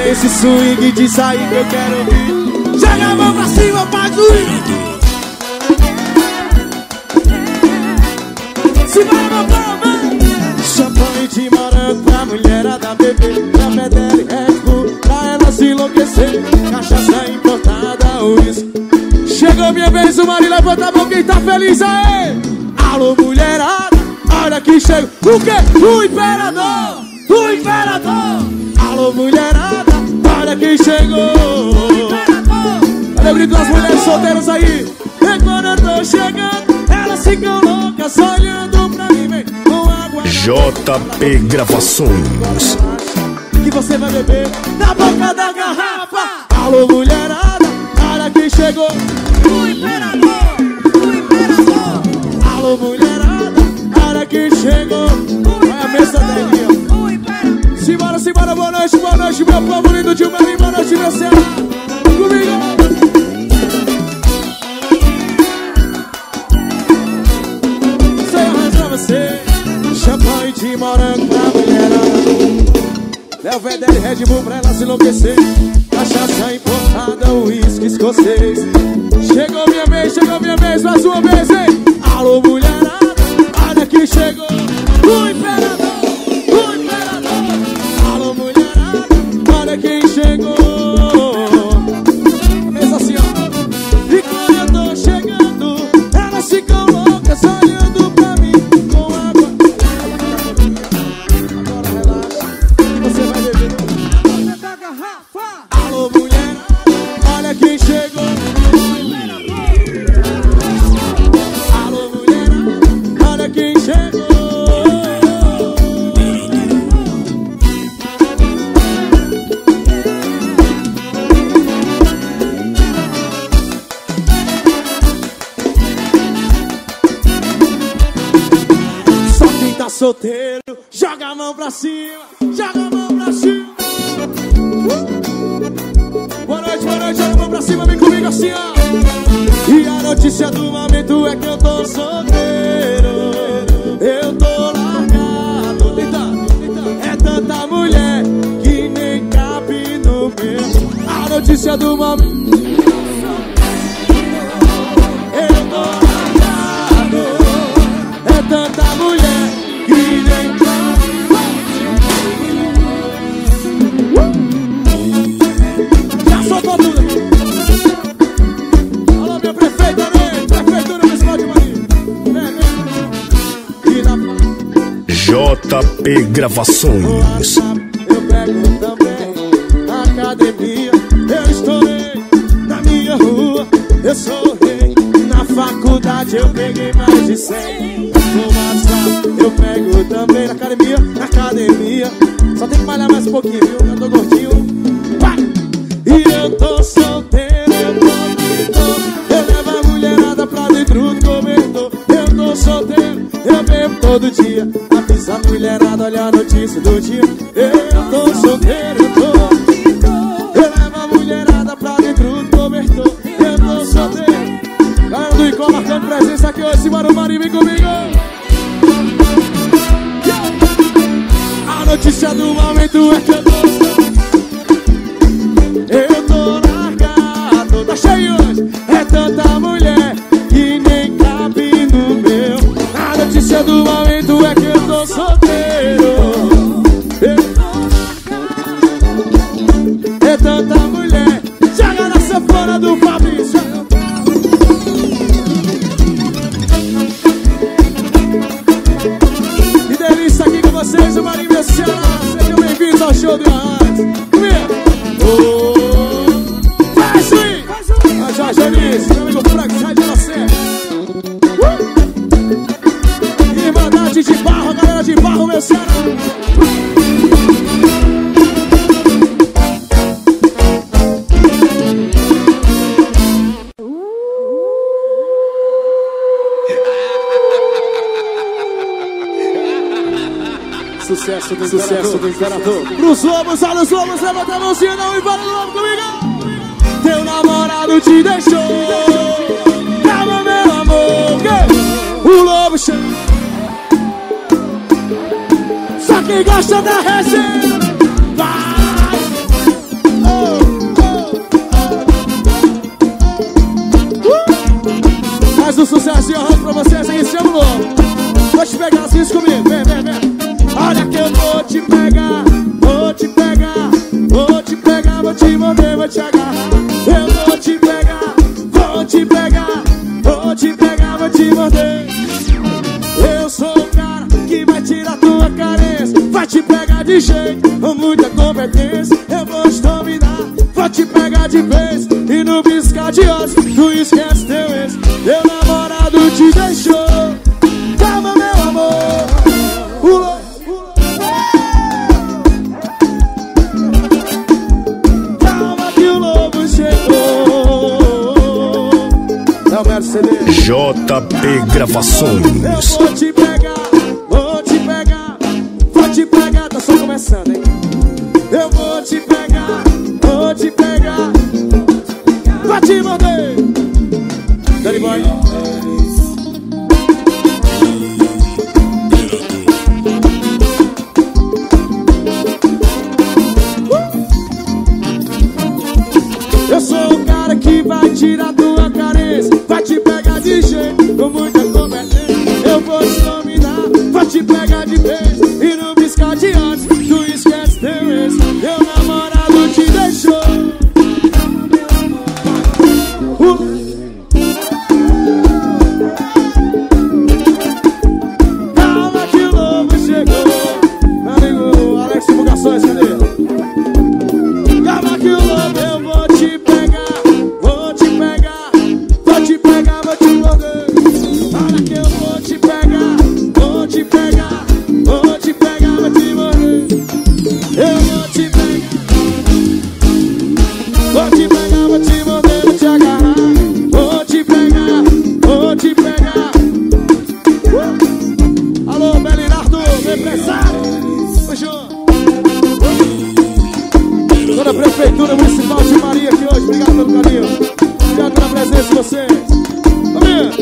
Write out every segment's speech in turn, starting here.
esse swing de sair que eu quero ouvir. Joga a mão pra cima, faz o se vai, meu povo. Champanhe de morango pra mulherada beber, café dela e Red Bull pra ela se enlouquecer. Cachaça importada, uísque. Chegou minha vez, o marido levanta a mão, quem tá feliz aí? Alô, mulherada, olha que chega. O quê? O imperador! O imperador! Alô, mulherada, olha quem chegou. Olha o grito das mulheres solteiras aí. E quando eu tô chegando, elas ficam loucas olhando pra mim, vem com água. JP Gravações. Que você vai beber na boca da garrafa. Alô, mulherada, olha quem chegou. O imperador, o imperador. Alô, mulherada, olha quem chegou. Olha a mesa dele, ó. Simbora, boa noite, meu povo lindo de Uberlândia, boa noite, meu céu. Comigo. Sei arranjar você. Champanhe de morango pra mulherada. Léo Vedere, Red Bull pra ela se enlouquecer. Cachaça importada, uísque escocês. Chegou minha vez, mais uma vez, hein? Alô, mulherada, olha que chegou. O imperador, o imperador. Alô, mulherada, olha quem chegou. Pensa assim, ó. E quando eu tô chegando, elas ficam loucas olhando pra mim com água. Agora relaxa, você vai beber na boca da garrafa. Alô, mulherada, olha quem chegou. Alô, mulherada, olha quem chegou. Só quem tá solteiro, joga a mão pra cima, joga a mão pra cima. Boa noite, joga a mão pra cima, vem comigo assim, ó. E a notícia do momento é que eu tô solteiro, eu tô largado. É tanta mulher que nem cabe no meu. A notícia do momento, eu tô largado. É tanta mulher que nem cabe. Já soltou tudo. Alô, meu prefeito, né? Prefeitura Municipal de Maria. E na JP Gravações. eu pego também na academia. Eu estourei na minha rua, eu sou rei. Na faculdade eu peguei mais de 100. No WhatsApp eu pego também na academia. Só tem que malhar mais um pouquinho, viu? Eu tô gordinho. Vai! E eu tô solteiro, eu levo a mulherada pra dentro do cobertor. Eu tô solteiro, eu bebo todo dia. Avisa a mulherada, olha a notícia do dia. Eu tô solteiro, eu levo a mulherada pra dentro do cobertor. Eu tô solteiro. Galera do Icó marcando presença aqui hoje. Simbora, Marinho, vem comigo. A notícia do momento é que eu tô solteiro. Eu tô largado, tá cheio hoje. É tanta mulher que nem cabe no meu. A notícia do momento é que eu tô solteiro. É tanta mulher. Joga na sanfona do Fabrício. Que delícia aqui com vocês, o Marinho meu Ceará. Sejam bem-vindos ao show do Arraiz. Faz swing! Vai, Jorge Eunice, meu amigo Frank, sai de você. Irmandade de Barro, galera de Barro, meu Ceará. Sucesso do Imperador. Pros lobos, olha os lobos, levanta a mãozinha, não e fala logo comigo. Teu namorado te deixou. Calma, meu amor, que o lobo chama. Só quem gosta da resenha vai. o sucesso e eu arranco pra vocês aí, se chama o novo. Vou te pegar assim comigo, vem, vem, vem. Olha que eu vou te pegar, vou te pegar, vou te pegar, vou te morder, vou te agarrar. Eu vou te pegar, vou te pegar, vou te pegar, vou te morder. Eu sou o cara que vai tirar tua carência, vai te pegar de jeito, com muita competência. Eu vou te dominar, vou te pegar de vez, e no piscar de olhos tu esquece teu ex. Teu namorado te deixou, calma meu amor, pula. Calma que o lobo chegou. Não quero ceder. JP Gravações. Eu vou te pegar, vou te pegar, vou te pegar, tá só começando, hein? Eu vou te pegar, vou te pegar, vou te morder. Danny Boy. Eu sou o cara que vai tirar tua carência, vai te pegar de jeito, com muita competência. Eu vou te dominar, vou te pegar de vez, e no piscar de olhos tu esquece teu ex. Teu namorado te deixou. Calma que o lobo chegou. Meu amigo Alex Divulgações, cadê? Calma que o lobo, eu vou te pegar, vou te pegar, vou te pegar, vou te morder. Olha que eu vou te pegar, vou te pegar, vou te pegar, vou te morder. Eu vou te pegar, vou te pegar, vou te morder, vou te agarrar. Vou te pegar, vou te pegar. Alô, Belinardo, meu empresário. Toda a Prefeitura Municipal de Maria aqui hoje, obrigado pelo carinho. Obrigado pela presença de vocês. Vamos ver.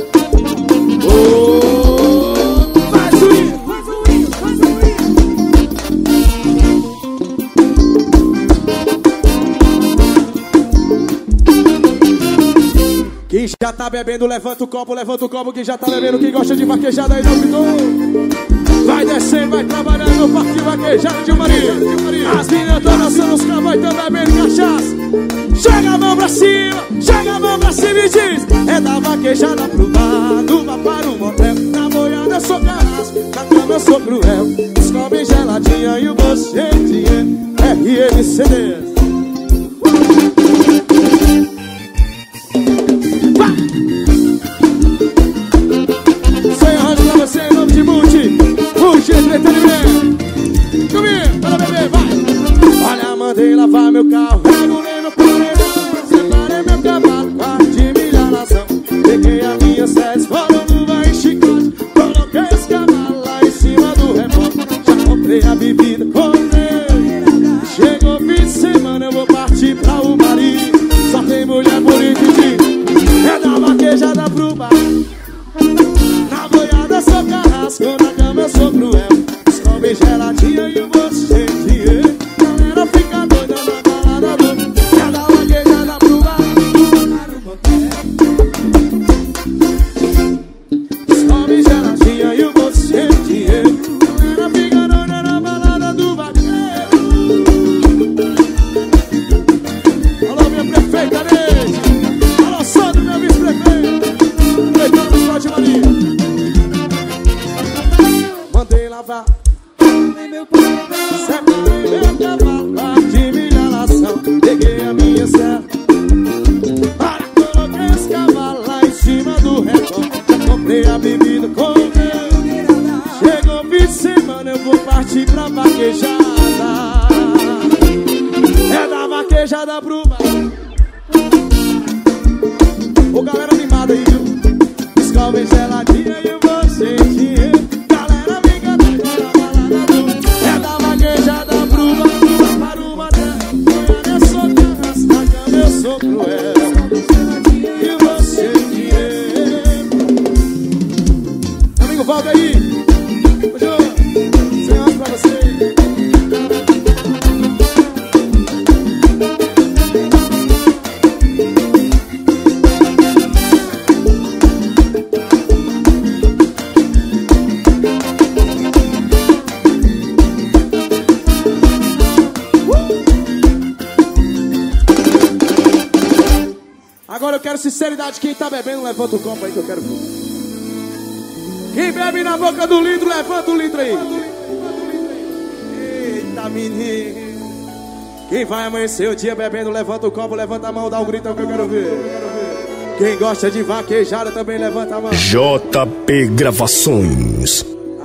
Faz o hino, faz o hino, faz o hino. Quem já tá bebendo, levanta o copo, quem já tá bebendo, quem gosta de vaquejada aí não ficou. Vai descendo, vai trabalhando no parque de vaquejada de Maria. As meninas estão dançando, os cowboys estão bebendo cachaça. Chega a mão pra cima, chega a mão pra cima e diz: é da vaquejada pro bar, do bar para o motel. Na boiada eu sou carrasco, na cama eu sou cruel. Descobre geladinha e o bolso cheio de dinheiro. RMCD. Sem arranjo pra você em nome de Multi Entretenimento. Comigo, para beber, vai. Olha, mandei lavar meu carro, regulei meu paredão, separei meu cavalo, 4 de milha na ação. Peguei a minha série, esfolou luva e chicote, coloquei esse cavalo lá em cima do rebote. Já comprei a bebida, comprei. Chegou fim de semana, eu vou partir pra Ubari. Só tem mulher bonita e diz: é da vaquejada pro bar. Na boiada eu sou carrasco, na cama eu sou cruel. Descobre geladinha e o bolso cheio de dinheiro. Galera fica doida na balada do é da vaquejada pro bar. Descobre geladinha e o bolso cheio de dinheiro. Galera fica doida na balada do vaqueiro. Alô, minha prefeita, Neide. Alô, Sandro, meu vice-prefeito. Prefeito do Sol de Maria. Mandei lavar, separei meu cavalo, 4 de milha na ação. Peguei a minha serra, para coloquei esse cavalo lá em cima do recorte. Já comprei a bebida, comprei. Chegou fim de semana, eu vou partir pra vaquejada. É da vaquejada pro bar. Ô galera animada aí, viu? Descobre geladinha e eu vou sem dinheiro. Galera fica doida na balada do é da vaquejada pro bar, para o motel. Boiada eu sou carrasco, na cama eu sou cruel. E você dinheiro. Amigo, volta aí. Ô Jô, sem áudio pra você. eu quero sinceridade. Quem tá bebendo, levanta o copo aí que eu quero ver. Quem bebe na boca do litro, levanta o litro aí. Eita, menino. Quem vai amanhecer o dia bebendo, levanta o copo, levanta a mão, dá um grito que eu quero ver. Quem gosta de vaquejada também levanta a mão. JP Gravações.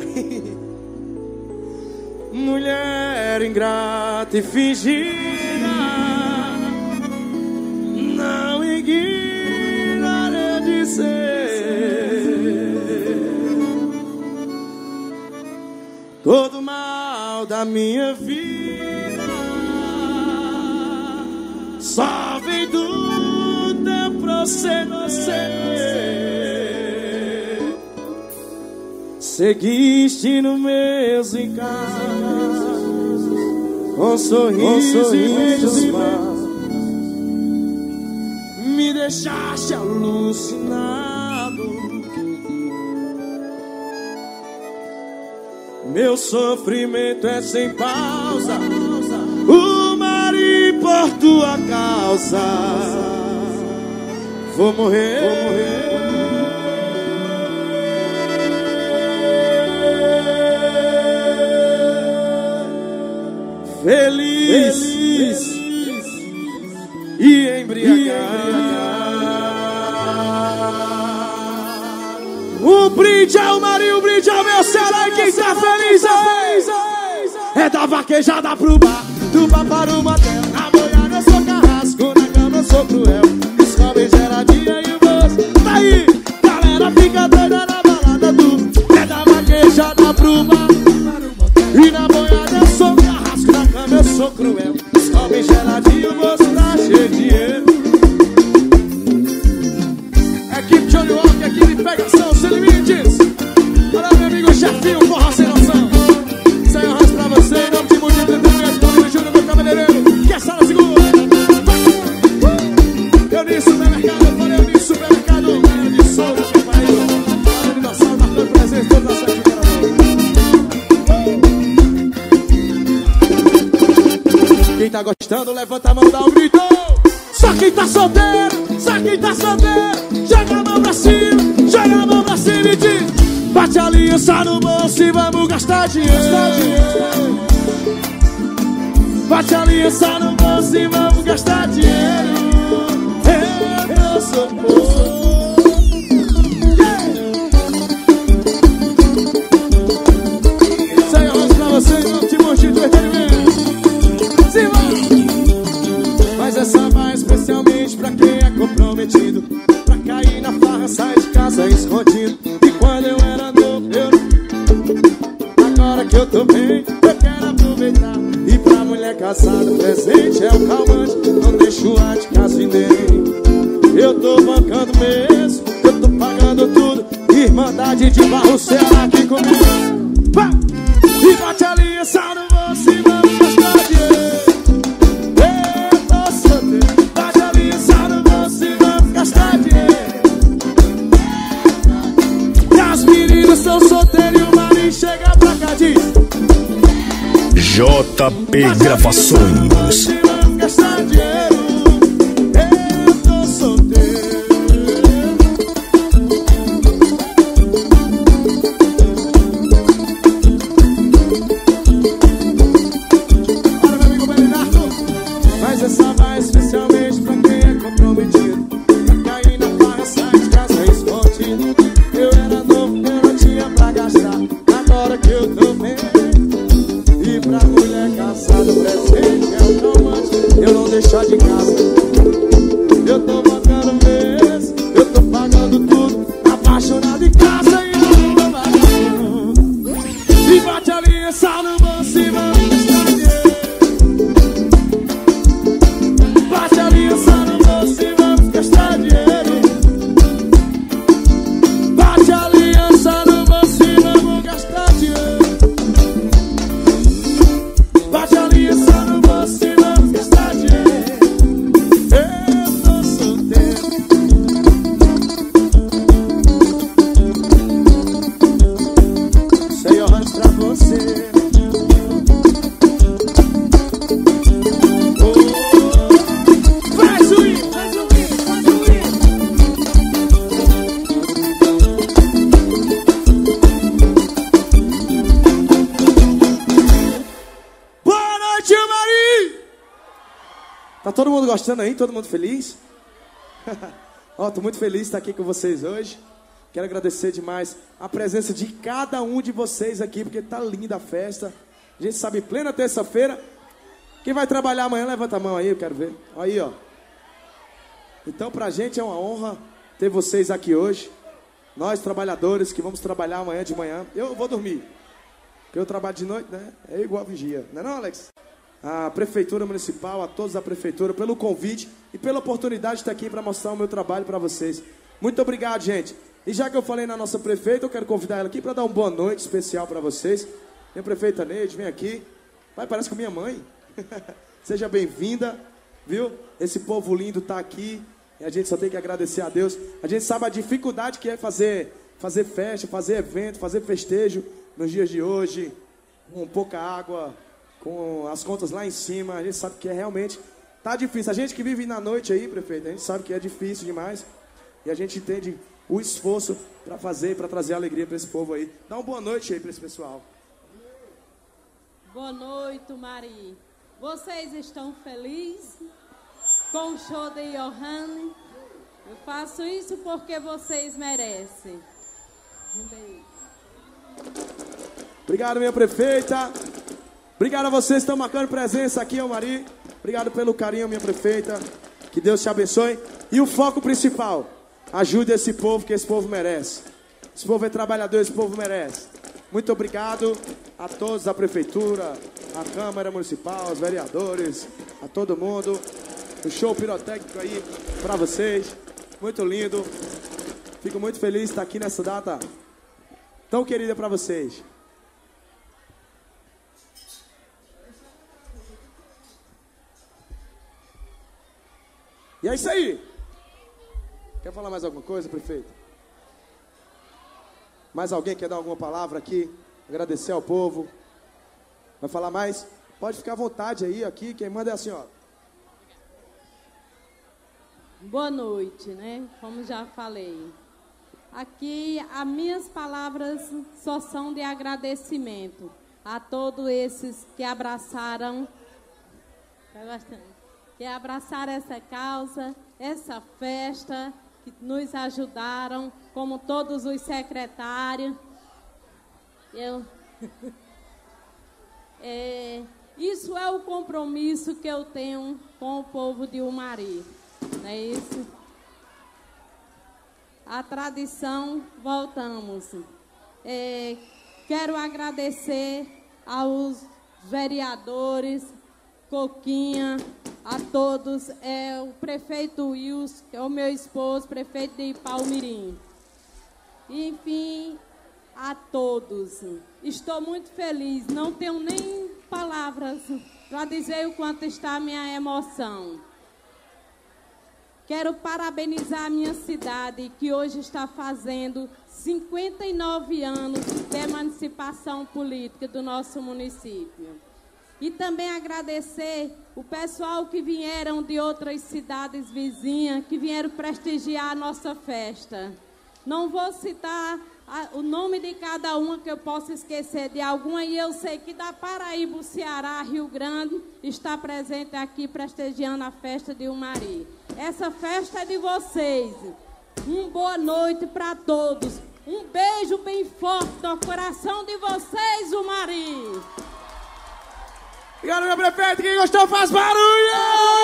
Mulher ingrata e fingida, não ignorarei de ser. Todo mal da minha vida só vem do teu proceder. Seguiste no mesmo encargo, com sorriso e beijos maus, me deixaste alucinado. Meu sofrimento é sem pausa, o mar e por tua causa vou morrer. Feliz e embriagado. O brinde é o Marinho, o brinde é o meu Ceará. E quem tá feliz é da vaquejada pro bar, do bar para o motel. Na boiada eu sou carrasco, na cama eu sou cruel. Descobre geradinha e o moço tá aí. Galera fica doida na balada do. É da vaquejada pro bar, e na boiada eu sou carrasco, na cama eu sou cruel. Descobre geladinho, o moço tá cheio de dinheiro. Equipe Johnny Walker, equipe Pegação Sem Limites. Olha meu amigo Jefinho, porra sem noção. Sem honras pra você, em nome de Mundo de Entretenimento, Paulinho Júnior, meu cabeleireiro, que é sala segura. Eu disse supermercado, eu falei eu disse supermercado. Galera de Souza, meu pai, galera de Dinossauro, marcando presente, todos na sete de Quem tá gostando, levanta a mão, dá um grito. Só quem tá solteiro, joga a mão pra cima, joga a mão pra cima e diz: bate a aliança no bolso e vamos gastar dinheiro. Bate a aliança no bolso e vamos gastar dinheiro. Eu sou povo. Sem arroz pra você, em nome de Mundo de Entretenimento. Mas essa vai especialmente pra quem é comprometido, pra cair na farra, sai de casa escondido. E quando eu era novo, agora que eu tô bem, eu quero aproveitar. E pra mulher casada, presente é um calmante, não deixo a de casa e nem. Eu tô bancando mesmo, eu tô pagando tudo. Irmandade de Barro Ceará aqui comigo. E bate a aliança no bolso e vamos gastar dinheiro. São solteiro e o Marinho chega pra cá de JP Gravações. vamos gastar dinheiro. Eu tô solteiro. Olha meu amigo Belinardo. Mas essa vai especialmente pra quem é comprometido, pra cair na farra, sai de casa escondido. Eu era novo, eu não tinha pra gastar, agora que eu tô bem. E pra mulher casada, presente é o calmante, eu não deixar de casa. Eu tô bancando mesmo, eu tô pagando tudo, apaixonado em casa e não tô pagando. E bate a aliança no bolso e vamos gastar dinheiro. Bate a aliança no bolso e vamos gastar dinheiro. Bate a aliança no bolso e vamos gastar dinheiro. Bate a aliança no bolso e vamos gastar dinheiro. Eu tô solteiro. Sei honras pra você. Faz o hino, faz o hino, faz o hino. Tá todo mundo gostando aí? Todo mundo feliz? Ó, tô muito feliz de estar aqui com vocês hoje. Quero agradecer demais a presença de cada um de vocês aqui, porque tá linda a festa. A gente sabe, plena terça-feira. Quem vai trabalhar amanhã, levanta a mão aí, eu quero ver. Aí, ó. Então, pra gente é uma honra ter vocês aqui hoje. Nós, trabalhadores, que vamos trabalhar amanhã de manhã. Eu vou dormir, porque eu trabalho de noite, né? É igual a vigia. Não é não, Alex? A Prefeitura Municipal, a todos da Prefeitura, pelo convite e pela oportunidade de estar aqui para mostrar o meu trabalho para vocês. Muito obrigado, gente. E já que eu falei na nossa prefeita, eu quero convidar ela aqui para dar uma boa noite especial para vocês. Minha prefeita Neide, vem aqui. Vai, parece com minha mãe. Seja bem-vinda, viu? Esse povo lindo tá aqui e a gente só tem que agradecer a Deus. A gente sabe a dificuldade que é fazer festa, fazer evento, fazer festejo nos dias de hoje, com pouca água, com as contas lá em cima. A gente sabe que é realmente tá difícil. A gente que vive na noite aí, prefeito, a gente sabe que é difícil demais. E a gente entende o esforço para fazer, para trazer alegria para esse povo aí. Dá uma boa noite aí para esse pessoal. Boa noite, Mari. Vocês estão felizes com o show de Johanne? Eu faço isso porque vocês merecem. Um beijo. Obrigado, minha prefeita. Obrigado a vocês que estão marcando presença aqui, ó, Mari. Obrigado pelo carinho, minha prefeita. Que Deus te abençoe. E o foco principal: ajude esse povo, que esse povo merece. Esse povo é trabalhador, esse povo merece. Muito obrigado a todos da Prefeitura, a Câmara Municipal, os vereadores, a todo mundo. O show pirotécnico aí para vocês. Muito lindo. Fico muito feliz de estar aqui nessa data tão querida para vocês. E é isso aí. Quer falar mais alguma coisa, prefeito? Mais alguém quer dar alguma palavra aqui? Agradecer ao povo? Vai falar mais? Pode ficar à vontade aí, aqui. Quem manda é a senhora. Boa noite, né? Como já falei. Aqui, as minhas palavras só são de agradecimento a todos esses que abraçaram essa causa, essa festa, que nos ajudaram, como todos os secretários. Isso é o compromisso que eu tenho com o povo de Umari. Não é isso? A tradição, voltamos. Quero agradecer aos vereadores, Coquinha, a todos, o prefeito Wilson, que é o meu esposo, prefeito de Palmirim. Enfim, a todos. Estou muito feliz, não tenho nem palavras para dizer o quanto está a minha emoção. Quero parabenizar a minha cidade, que hoje está fazendo 59 anos de emancipação política do nosso município. E também agradecer o pessoal que vieram de outras cidades vizinhas, que vieram prestigiar a nossa festa. Não vou citar o nome de cada uma, que eu possa esquecer de alguma, e eu sei que da Paraíba, o Ceará, Rio Grande, está presente aqui prestigiando a festa de Umari. Essa festa é de vocês. Uma boa noite para todos. Um beijo bem forte no coração de vocês, Umari. Obrigado, meu prefeito. Quem gostou faz barulho!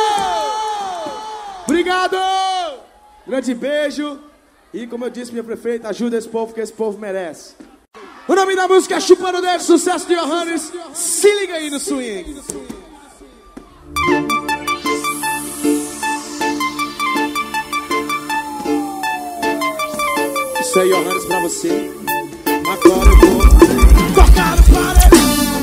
Obrigado! Grande beijo. E como eu disse, minha prefeita, ajuda esse povo, que esse povo merece. O nome da música é Chupando Dedo, sucesso de Johannes. Se liga aí no swing. Isso aí, Johannes, pra você. Agora eu vou tocar no paredão.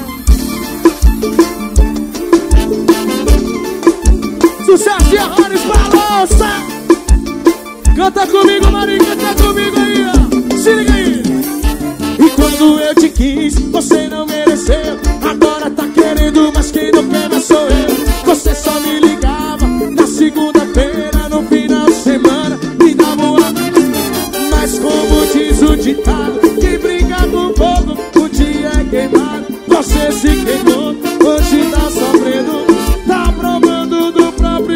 Sucesso de Johannes, balança! Canta comigo, Marinho, canta comigo aí, ó. Se liga aí. E quando eu te quis, você não mereceu. Agora tá querendo, mas quem não quer mais sou eu. Você só me ligava na segunda-feira, no final de semana, me dava uma... Mas como diz o ditado, quem brinca com fogo, o dia é queimado. Você se queimou, hoje tá sofrendo, tá provando do próprio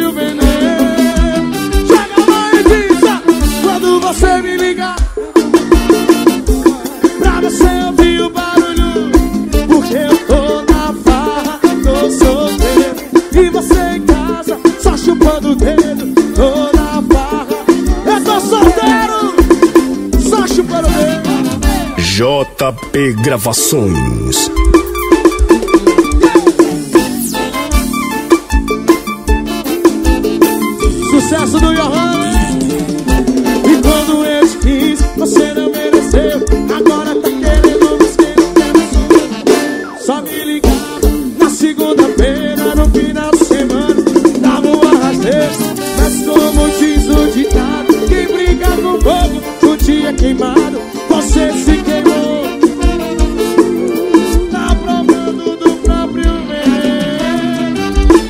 JP Gravações. Sucesso do Johan. E quando eu te quis, você não mereceu. Agora tá querendo me esquecer. Só me ligava na segunda-feira, no final de semana, dava uma rasteira. Mas como diz o ditado, quem briga com fogo, o dia queimado, você se queimou. Tá provando do próprio veneno.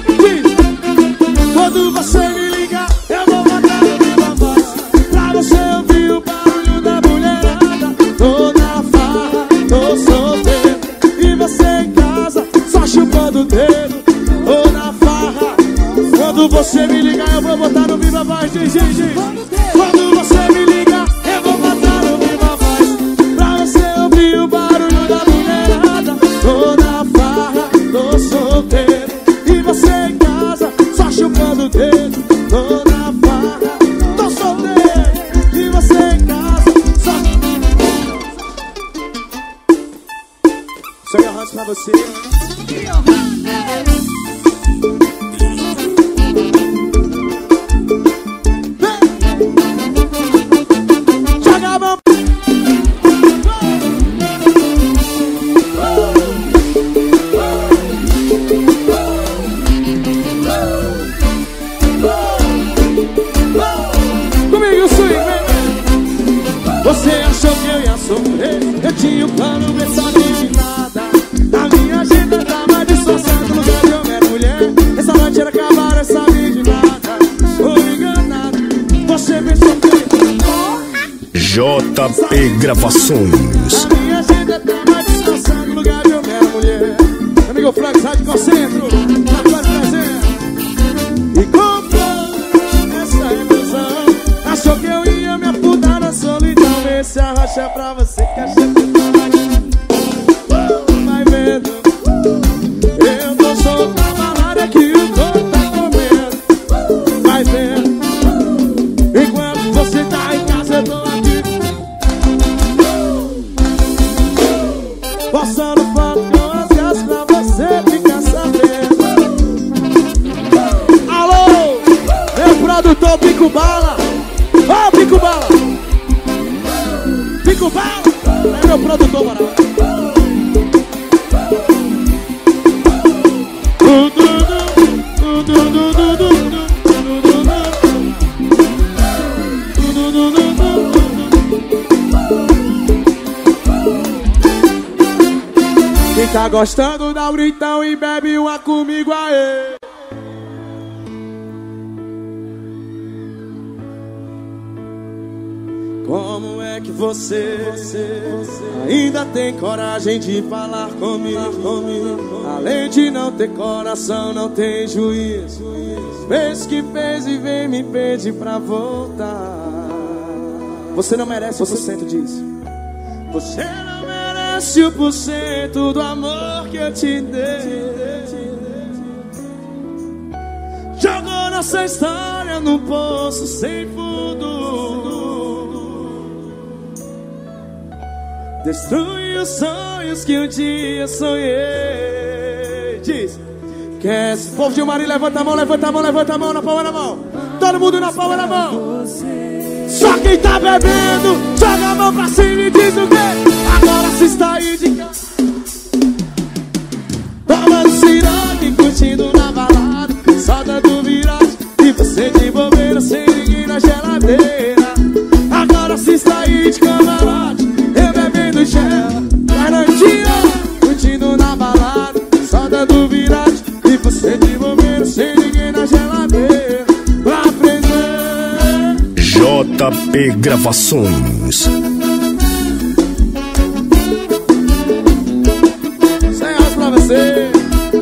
Quando você me liga, eu vou botar no viva voz, pra você ouvir o barulho da mulherada. Tô na farra, tô solteiro, e você em casa, só chupando o dedo. Tô na farra. Quando você me liga, eu vou botar no viva voz, DJ. Quando você me liga, eu vou botar no viva voz, pra você ouvir o barulho da mulherada. Tô na farra, tô solteiro, e você em casa, só chupando o dedo. Tô na farra, tô solteiro, e você em casa, só... Seu Johan pra você. Joga a mão. Comigo, swing, vem. Você achou que eu ia sofrer? Eu tinha um plano, mas sabia de nada. A minha agenda tava disfarçada no lugar de homem e mulher. Essa noite era acabar, eu sabia de nada. Tô enganado, você pensou que... JP Gravações. A minha agenda tava disfarçada no lugar de homem e mulher. Meu amigo Frank, sai de Concentro, tá quase presente. E comprou essa ilusão, achou que eu ia me afundar na solidão. Esse arrocha pra você que acha que vai vendo. Eu tô solto na balada que o corpo tá comendo. Vai vendo. Enquanto você tá em casa, eu tô aqui postando foto com as gatas pra você ficar sabendo. Alô, meu produtor Pico Bala. Ô, Pico Bala. Pico Bala. É meu produtor, moral. Quem tá gostando dá um gritão e bebe uma comigo, aê. Como é que você ainda tem coragem de falar comigo? Além de não ter coração, não tem juízo. Fez que fez e vem me pedir pra voltar. Você não merece 1% disso. Você não merece 1% do amor que eu te dei. Jogou nossa história num poço sem fundo. Destrui os sonhos que um dia sonhei. Diz. Quer esse povo de Maria, levanta a mão, levanta a mão, levanta a mão, na palma da mão. Todo mundo na palma da mão. Só quem tá bebendo, joga a mão pra cima e diz o quê? Agora se está aí de casa, tomando siroque, curtindo na balada, só dando viragem, e você de bobeira, sem ninguém na geladeira. Agora se está aí de camarote, eu bebendo gel, na noitinha, curtindo na balada, só dando viragem, e você de bobeira, sem ninguém na geladeira. Pra aprender JP Gravações. Sem rosto pra você.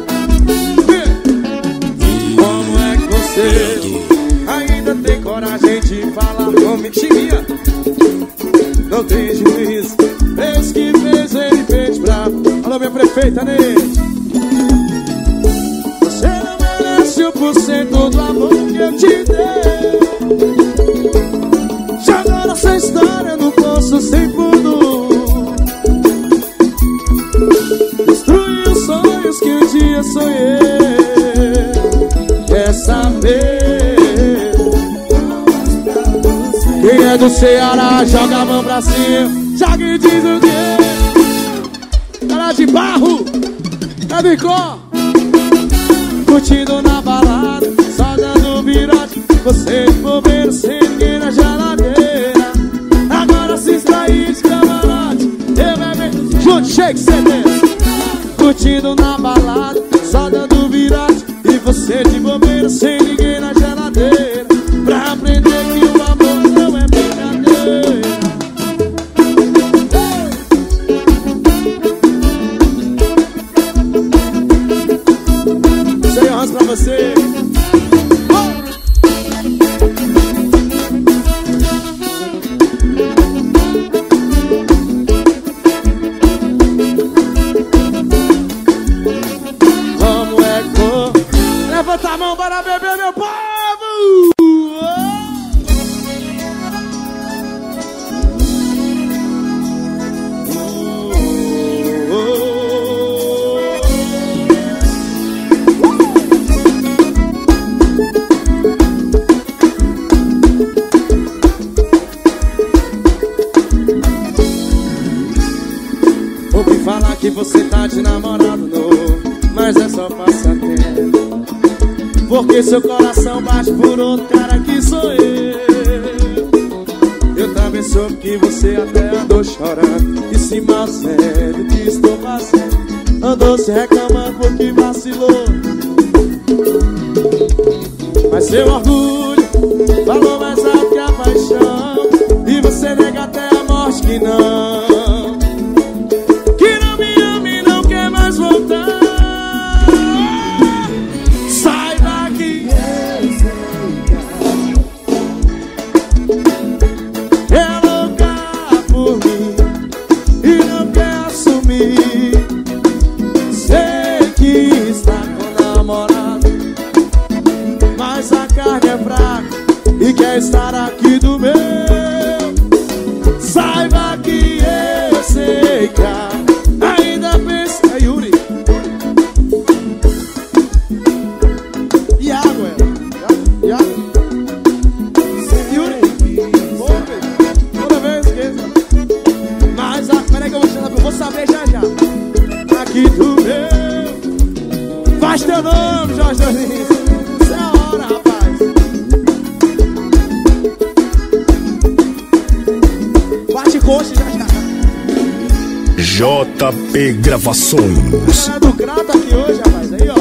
Como é que você ainda tem coragem de falar comigo? Chiquinha, não tem juízo. Fez que fez, ele fez pra... Alô, minha prefeita, né? Você não merece 1% do amor que eu te dei. Jogou nossa história no poço sem fundo. eu sonhei. Quer saber? Quem é do Ceará, joga a mão pra cima. Joga e diz o quê? Cara de barro, é bicó. Curtindo na balada, só dando virote. Você de bobeira, sem ninguém na geladeira. Agora se extrair de camarote, eu bebê, junto, shake, CD. Curtindo na balada, só dando virote. E você de bobeira, sem ninguém na geladeira. Pra aprender que o amor não é brincadeira. Sem honras pra você. Como é cor? Levanta a mão para beber, meu povo! Ouvi falar que você tá de namorado novo, mas é só passatempo. Porque seu coração bate por outro cara que sou eu. Eu também soube que você até andou chorando e se mazendo que estou fazendo. Andou se reclamando porque vacilou. Mas seu orgulho falou mais alto que a paixão. E você nega até a morte que não. Estar aqui do meu. Saiba que eu sei que ainda pensa. É Yuri. Iago, Iago. Yuri. Toda vez esqueça. Mas, peraí que eu vou saber já. Aqui do meu. Faz teu nome, Jorge Dorinho. Isso é a hora, rapaz. JP Gravações. É do Crato aqui hoje, rapaz. Aí, ó.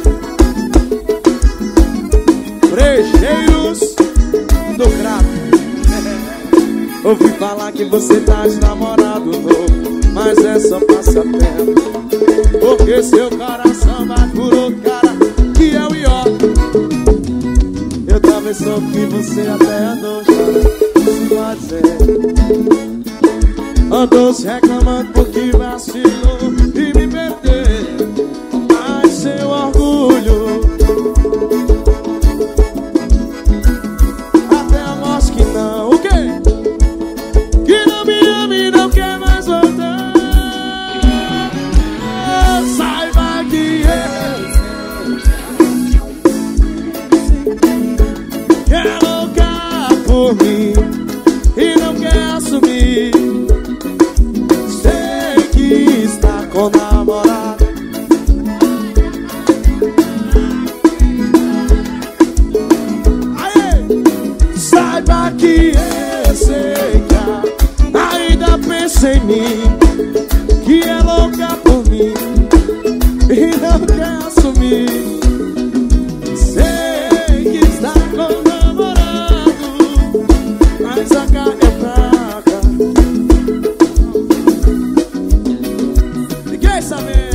Brejeiros do Crato. Ouvi falar que você tá de namorado novo, mas é só passatempo. Porque seu coração bate por outro cara que é o Iota. Eu também soube que você até andou chorando, se fazendo. Andou se reclamando porque vacilou e me perdeu. Mas seu orgulho até a morte que não. O quê? Que não me ama e não quer mais voltar. Saiba que eu é louca por mim e não quer assumir. Com namorado. Aê! Saiba que eu sei que ainda pensa em mim, que é louca por mim e não quer assumir. Sei que está com namorado, mas a carne é fraca. Saber.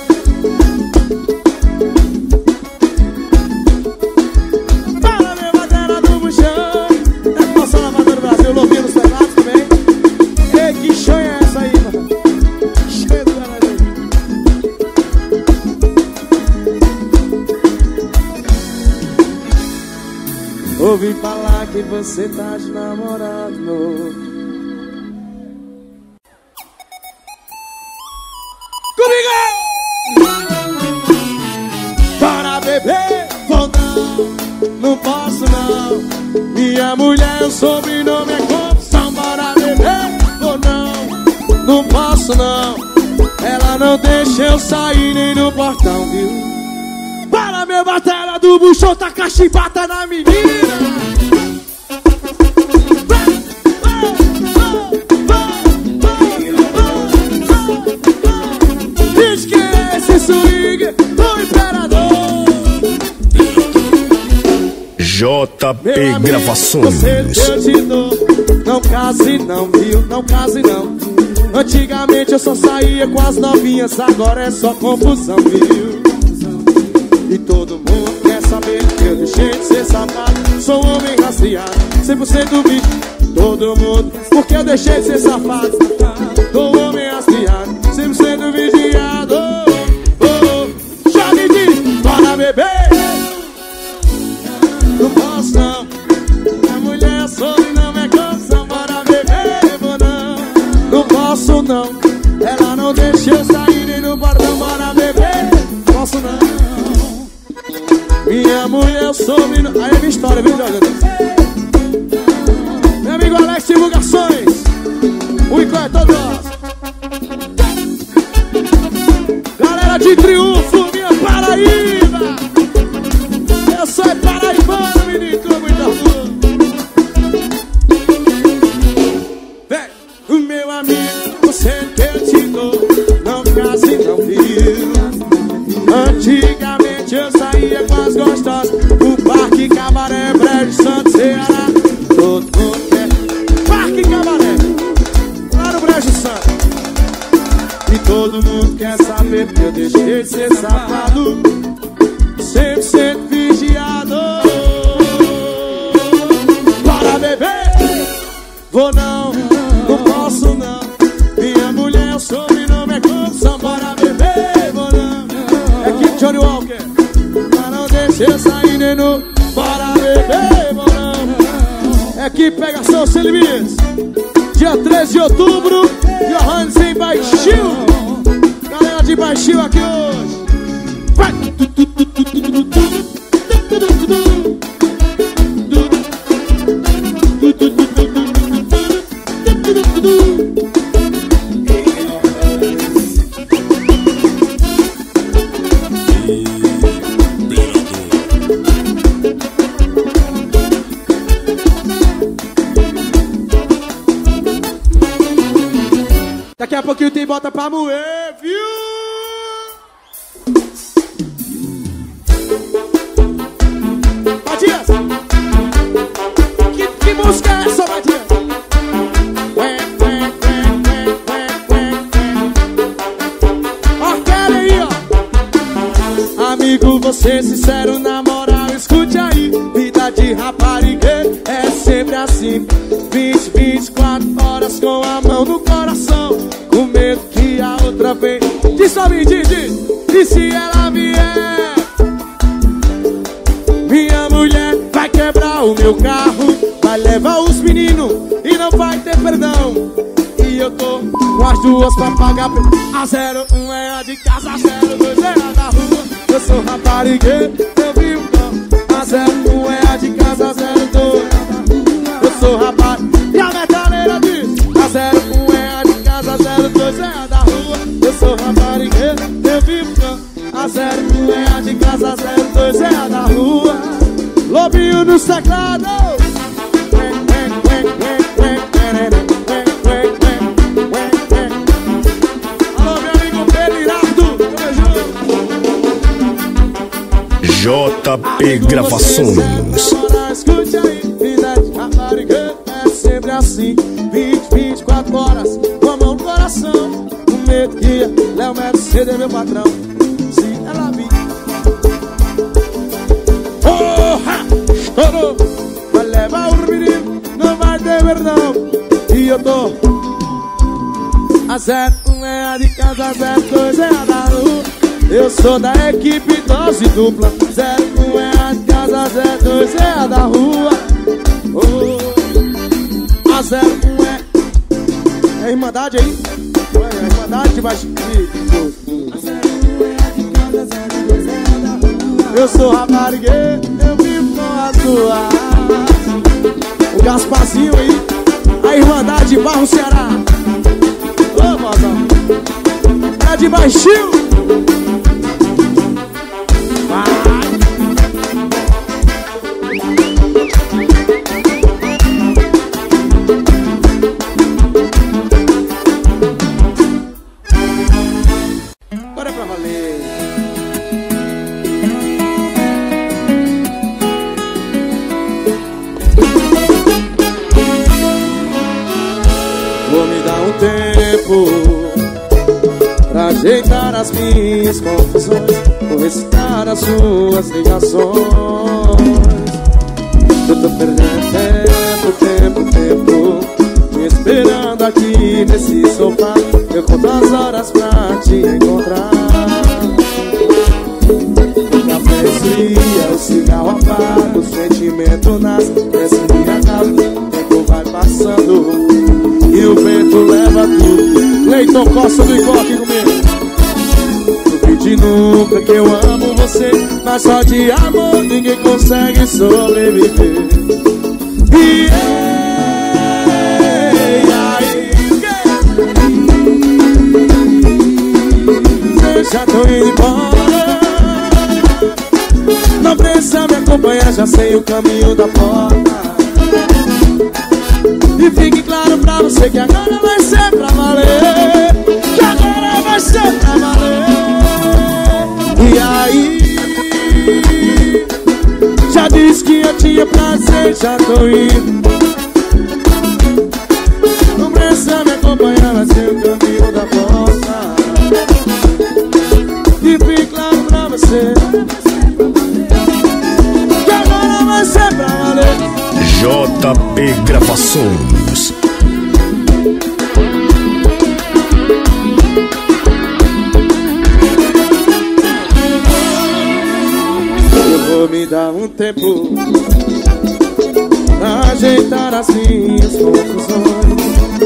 Para minha batera do buchão. É nossa lavadora do Brasil, Lobinho nos teclados também. Ei, que show é essa aí, mano? Cheio do galera aí. Ouvi falar que você tá de namorado novo. beber, vou não posso não. Minha mulher, o sobrenome é confusão. Bora beber, vou não posso não. Ela não deixa eu sair nem no portão, viu? Para meu batalha do buchão, taca chibata na menina. Esquece swing do imperador. JP Gravações. Você eu te dou. Não case não, viu? Não case não. Antigamente eu só saía com as novinhas, agora é só confusão, viu? E todo mundo quer saber que eu deixei de ser safado. Sou um homem rastreado, 100% bicho. Todo mundo, porque eu deixei de ser safado. Sou um homem rastreado, 100% vigiado. Já me diz, bora beber. Não posso não. A mulher soube, não é confusão. Bora beber, vou não posso não. Ela não deixa eu sair nem no portão. Bora beber, posso não. Minha mulher soube. Aí é minha história, viu, Jorge? Meu amigo Alex Divulgações. O Icó é todo nosso. Galera de Triunfo, minha Paraíba. Eu sou paraibano, menino, com muito orgulho. Vem, meu amigo, você que eu te dou. Não case, não viu. Antigamente eu saía com as gostosas do Parque Cabaré, Brejo Santo, Ceará. Todo mundo quer Parque Cabaré, lá no Brejo Santo. E todo mundo quer saber que eu deixei de ser safado, 100% vigiado. Bora beber, vou não posso não. Minha mulher, o sobrenome é confusão. Bora beber, vou não. Equipe Johnny Walker, mas não deixa eu sair nem no. Bora beber, vou não. Equipe Pegação Sem Limites, dia 13 de outubro, Johannes em Baixio. Galera de Baixio aqui hoje. Vai! Daqui a pouquinho tem bota pra moer, viu? Matias! Que música é essa, Matias? Olha aí, ó. Amigo, você sincero, na moral, escute aí. Vida de rapariga é sempre assim. 24 horas com a mão no coração, com medo que a outra vem. Diz pra mim, diz. E se ela vier? Minha mulher vai quebrar o meu carro, vai levar os meninos e não vai ter perdão. E eu tô com as duas pra pagar. A 01 é a de casa, a 02 é a da rua. Eu sou raparigueiro, eu vivo não. A 01 é a de casa, a 02 é a da rua. Eu sou rapaz. E a metaleira diz: a 01 é a de casa, a 02 é a da rua. Eu sou raparigueiro, eu vivo não. A 01 é a de casa, a 02 é a da rua. Lobinho no teclado. Alô, meu amigo Pelirardo. JP Gravações. Escute aí, vida de rapariga é sempre assim. 24 horas com a mão no coração, com medo que Léo Mercedes é meu patrão. Se ela vir, estourou, vai levar o menino, não vai ter perdão. E eu tô a 01 é a de casa, a 02 é a da rua. Eu sou da equipe dose dupla. 01 é a de casa, a 02 é a da rua. A 01 é Irmandade aí? É Irmandade de baixo. A 01 é a de casa, a 02 é a da rua. Eu sou raparigueiro, eu vivo com as duas. O Gasparzinho aí, a Irmandade Barro Ceará. Ô, mozão, é de baixinho. Agora é pra valer. Vou me dar um tempo pra ajeitar as minhas confusões, vou recitar as suas ligações. Eu tô perdendo tempo me esperando aqui nesse sofá. Eu conto as horas pra te encontrar. O café esfria, o cigarro apaga, o sentimento nasce, cresce e acaba. O tempo vai passando e o vento leva tudo. Cleiton Costa do Icoque comigo. Duvide nunca que eu amo você, mas só de amor ninguém consegue sobreviver. E aí, já tô indo embora. Não precisa me acompanhar, já sei o caminho da porta. E fique claro pra você que agora vai ser pra valer. Que agora vai ser pra valer. E aí, já disse que eu tinha prazer, já tô indo. Não precisa me acompanhar, vai ser o caminho da porta. E fique claro pra você que agora vai ser pra valer. JP Gravações. Eu vou me dar um tempo pra ajeitar as minhas confusões,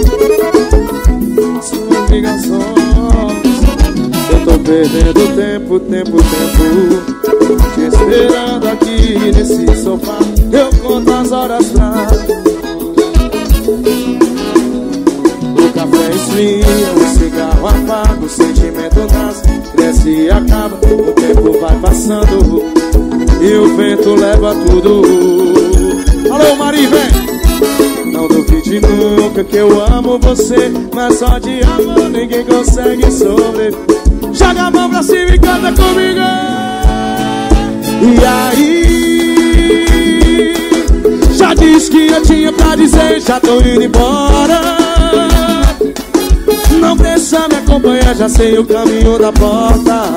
suas ligações. Eu tô perdendo tempo te esperando aqui nesse sofá. Eu conto as horas pra o café esfria, o cigarro apaga, o sentimento nasce, cresce e acaba. O tempo vai passando e o vento leva tudo. Alô, Mari, vem! Não duvide nunca que eu amo você, mas só de amor ninguém consegue sobreviver. Joga a mão pra cima e canta comigo. E aí, já disse que eu tinha pra dizer, já tô indo embora. Não precisa me acompanhar, já sei o caminho da porta.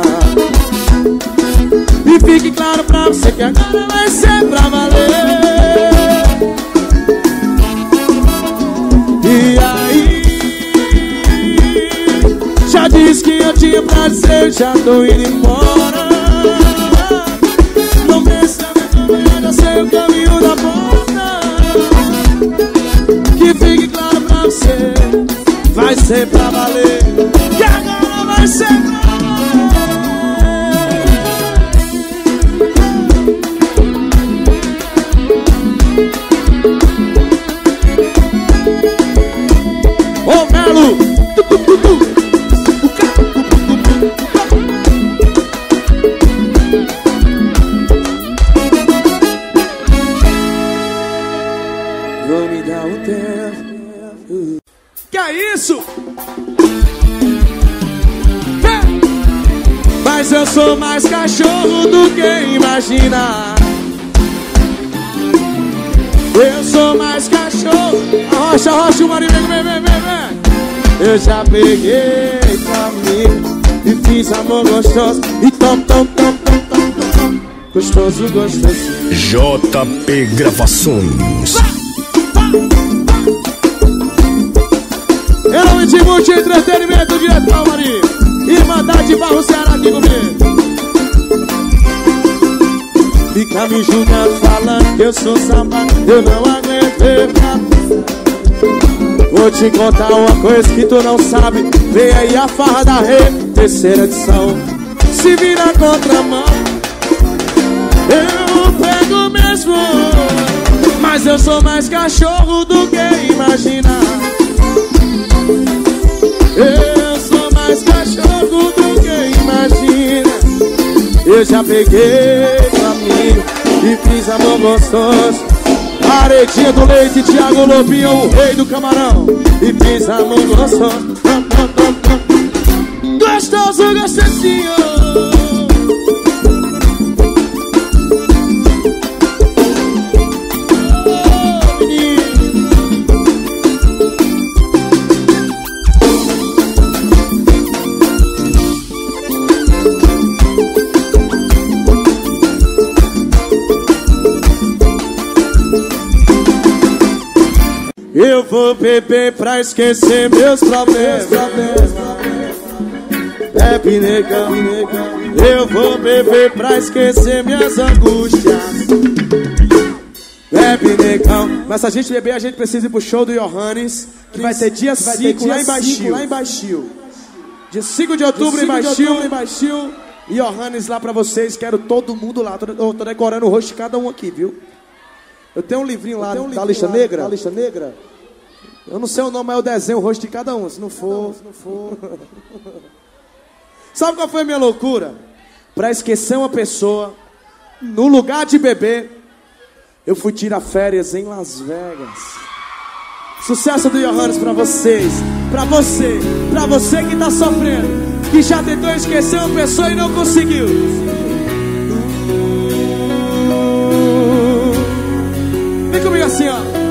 E fique claro pra você que agora vai ser pra valer. E aí, já disse que eu tinha pra dizer, já tô indo embora. Não precisa me acompanhar, já sei o caminho da porta. Que fique claro pra você, vai ser pra valer. Que agora vai ser pra valer. Ô Melo! Vou me dar um tempo. Que é isso? Mas eu sou mais cachorro do que imagina. Eu sou mais cachorro. Arrocha, o marido, vem. Eu já peguei comigo e fiz amor gostoso. E tom. Gostoso. JP Gravações. Eu não me multi entretenimento direto ao Marinho. Irmandade Barro Ceará aqui comigo. Fica me julgando, falando que eu sou safado. Eu não aguento ver pra pensar. Vou te contar uma coisa que tu não sabe. Vem aí a farra da rede, terceira edição. Se vira contramão. Eu pego mesmo, mas eu sou mais cachorro do que imagina. Eu sou mais cachorro do que imagina. Eu já peguei pra mim e fiz amor gostoso. Paredinha do leite, Thiago Lobinho, o rei do camarão. E fiz amor gostoso. Gostoso, gostosinho. Eu vou beber pra esquecer meus problemas. Bebe, negão. Eu vou beber pra esquecer minhas angústias. Bebe, negão. Mas se a gente beber, a gente precisa ir pro show do Johannes, que vai ter dia 5 lá em Baixio. Dia 5 de outubro em Baixio. E Johannes lá pra vocês. Quero todo mundo lá. Eu tô decorando o rosto de cada um aqui, viu? Eu tenho um livrinho lá da lista negra. Eu não sei o nome, mas eu desenho o rosto de cada um. Se não for. Sabe qual foi a minha loucura? Pra esquecer uma pessoa, no lugar de beber, eu fui tirar férias em Las Vegas. Sucesso do Johannes pra vocês. Pra você que tá sofrendo, que já tentou esquecer uma pessoa e não conseguiu. Vem comigo assim, ó.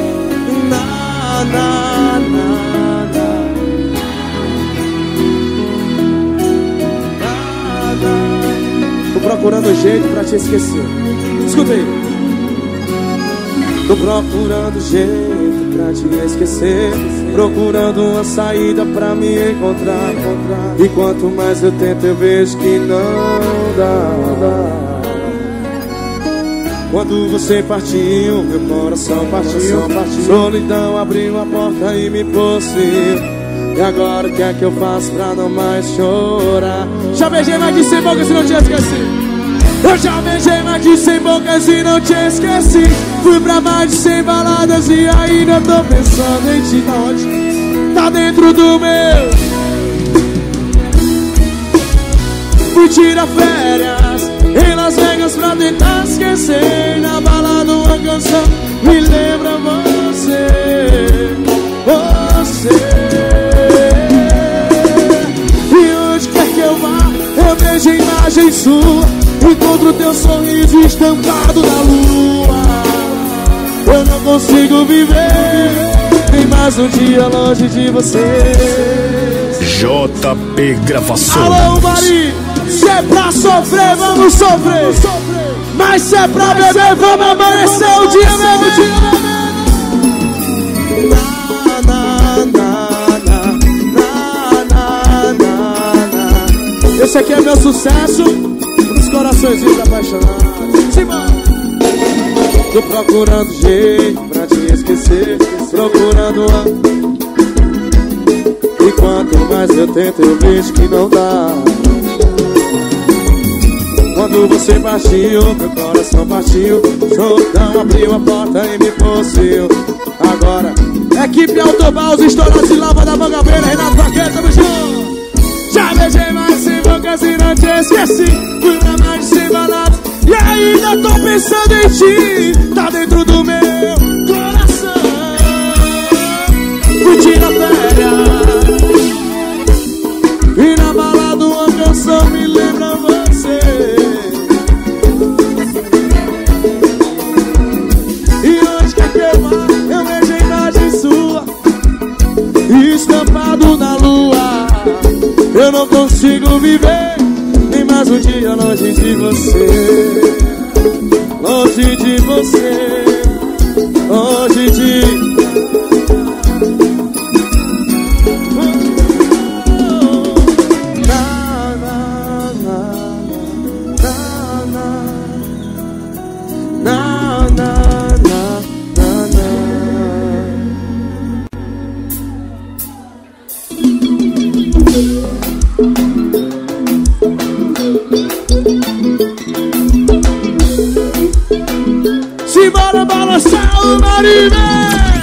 Tô procurando um jeito pra te esquecer. Escuta aí. Tô procurando jeito pra te esquecer, procurando uma saída pra me encontrar. E quanto mais eu tento, eu vejo que não dá. Quando você partiu, meu coração partiu. Solidão abriu a porta e me possuiu. E agora o que é que eu faço pra não mais chorar? Já beijei mais de 100 bocas e não te esqueci. Eu já beijei mais de 100 bocas e não te esqueci. Fui pra mais de 100 baladas e ainda tô pensando em ti. Tá onde? Tá dentro do meu. Fui tirar férias em Las Vegas pra tentar esquecer. Na balada uma canção me lembra você. E onde quer que eu vá, eu vejo a imagem sua. Encontro teu sorriso estampado na lua. Eu não consigo viver nem mais um dia longe de você. JP Gravações. Alô, Mari, se é pra sofrer, vamos sofrer. Mas se é pra beber, vamos amanhecer o dia mesmo. Esse aqui é meu sucesso dos coraçõezinhos apaixonados. Simão. Tô procurando jeito pra te esquecer, procurando a... E quanto mais eu tento, eu vejo que não dá. Quando você partiu, meu coração partiu. Solidão abriu a porta e me possuiu. Agora, equipe Autobal, os estourados de lava da Mangabeira, Renato Vaqueiro, tamo junto. Já beijei mais 100 bocas e não te esqueci. Fui pra mais de 100 baladas e ainda tô pensando em ti. Tá dentro do meu coração. Fui tirar férias e na balada uma canção me lembra você. E onde quer que eu vá, eu vejo a imagem sua estampado na lua. Eu não consigo viver nem mais um dia longe de você. Longe de você. Longe de... Alô, Maribel!